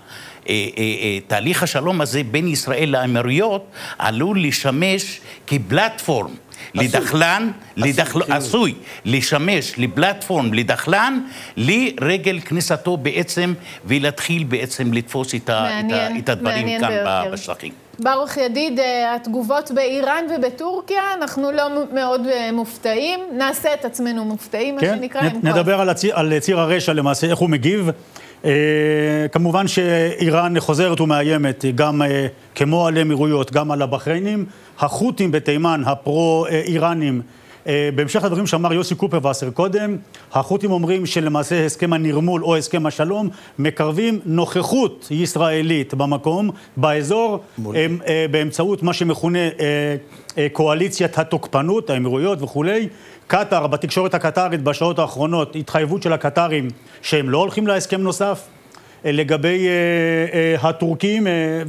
תהליך השלום הזה בין ישראל לאמירויות עלול לשמש כפלטפורם לדחלן, עשוי לשמש לפלטפורם לדחלן, לרגל כניסתו בעצם, ולהתחיל בעצם לתפוס את הדברים כאן בשטחים. ברוך ידיד, התגובות באיראן ובטורקיה, אנחנו לא מאוד מופתעים, נעשה את עצמנו מופתעים, מה שנקרא. נדבר על ציר הרשע למעשה, איך הוא מגיב. כמובן שאיראן חוזרת ומאיימת גם כמו על אמירויות, גם על הבחריינים. החות'ים בתימן, הפרו-איראנים, בהמשך לדברים שאמר יוסי קופרווסר קודם, החות'ים אומרים שלמעשה הסכם הנרמול או הסכם השלום מקרבים נוכחות ישראלית במקום, באזור, באמצעות מה שמכונה קואליציית התוקפנות, האמירויות וכולי. קטר, בתקשורת הקטרית בשעות האחרונות, התחייבות של הקטרים שהם לא הולכים להסכם נוסף. לגבי הטורקים,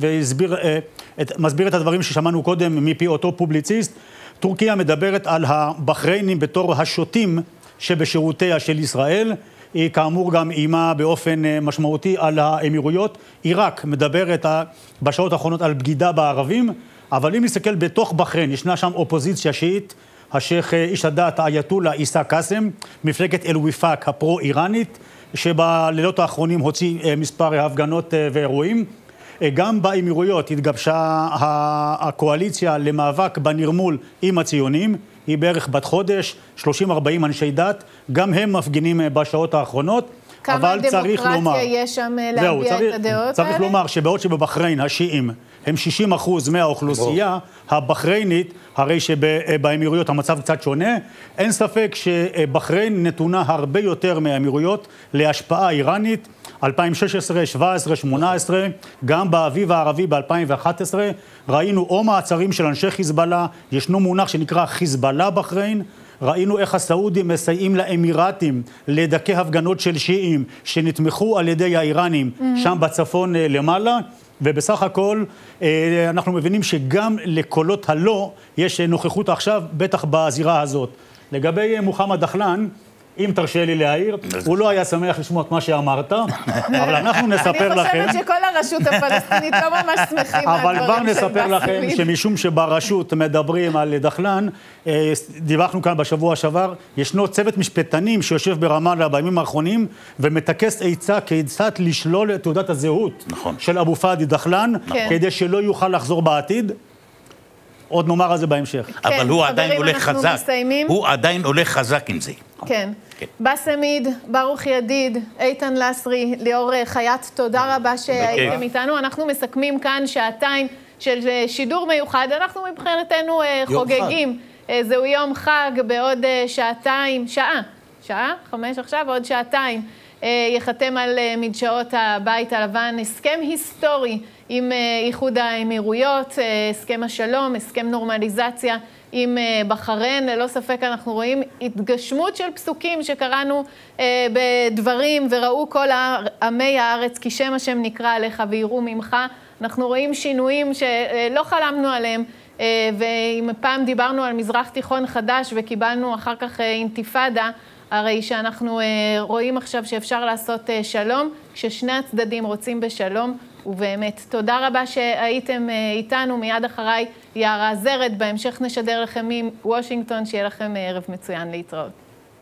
ומסביר את הדברים ששמענו קודם מפי אותו פובליציסט, טורקיה מדברת על הבחריינים בתור השוטים שבשירותיה של ישראל, היא כאמור גם אימה באופן משמעותי על האמירויות. עיראק מדברת בשעות האחרונות על בגידה בערבים, אבל אם נסתכל בתוך בחריין, ישנה שם אופוזיציה שיעית, השייך איש הדת האייתולה עיסא קאסם, מפלגת אל-וויפאק הפרו-איראנית, שבלילות האחרונים הוציא מספר הפגנות ואירועים. גם באמירויות התגבשה הקואליציה למאבק בנרמול עם הציונים, היא בערך בת חודש, 30-40 אנשי דת, גם הם מפגינים בשעות האחרונות. כמה דמוקרטיה יש שם להביע את הדעות האלה? צריך לומר שבעוד שבבחריין השיעים הם 60% מהאוכלוסייה הבחריינית, הרי שבאמירויות המצב קצת שונה, אין ספק שבחריין נתונה הרבה יותר מהאמירויות להשפעה איראנית. 2016, 17, 18, גם באביב הערבי ב-2011, ראינו או מעצרים של אנשי חיזבאללה, ישנו מונח שנקרא חיזבאללה בחריין, ראינו איך הסעודים מסייעים לאמירתים לדכא הפגנות של שיעים שנתמכו על ידי האיראנים שם בצפון למעלה, ובסך הכל אנחנו מבינים שגם לקולות הלא יש נוכחות עכשיו, בטח בזירה הזאת. לגבי מוחמד דחלן, אם תרשה לי להעיר, הוא לא היה שמח לשמוע את מה שאמרת, אבל אנחנו נספר לכם... אני חושבת שכל הרשות הפלסטינית לא ממש שמחים אבל כבר נספר לכם שמשום שברשות מדברים על דחלן, דיווחנו כאן בשבוע שעבר, ישנו צוות משפטנים שיושב ברמאללה בימים האחרונים, ומטכס עצה כיצד לשלול את תעודת הזהות של אבו פאדי דחלן, כדי שלא יוכל לחזור בעתיד. עוד נאמר על זה בהמשך. אבל הוא עדיין הולך חזק. הוא עדיין הולך חזק עם זה. כן. בסמיד, ברוך ידיד, איתן לסרי, ליאור חייט, תודה רבה שהייתם איתנו. אנחנו מסכמים כאן שעתיים של שידור מיוחד. אנחנו מבחינתנו חוגגים. זהו יום חג בעוד שעתיים, שעה, 5 עכשיו, עוד שעתיים. יחתם על מדשאות הבית הלבן הסכם היסטורי עם איחוד האמירויות, הסכם השלום, הסכם נורמליזציה עם בחריין. ללא ספק אנחנו רואים התגשמות של פסוקים שקראנו בדברים, וראו כל עמי הארץ כי שם השם נקרא עליך ויראו ממך. אנחנו רואים שינויים שלא חלמנו עליהם, ואם פעם דיברנו על מזרח תיכון חדש וקיבלנו אחר כך אינתיפאדה, הרי שאנחנו רואים עכשיו שאפשר לעשות שלום, כששני הצדדים רוצים בשלום, ובאמת, תודה רבה שהייתם איתנו. מיד אחריי יערה זרד, בהמשך נשדר לכם מוושינגטון, שיהיה לכם ערב מצוין, להתראות.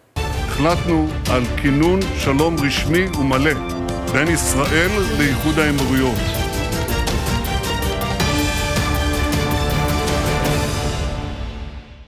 החלטנו על כינון שלום רשמי ומלא בין ישראל לאיחוד האמירויות.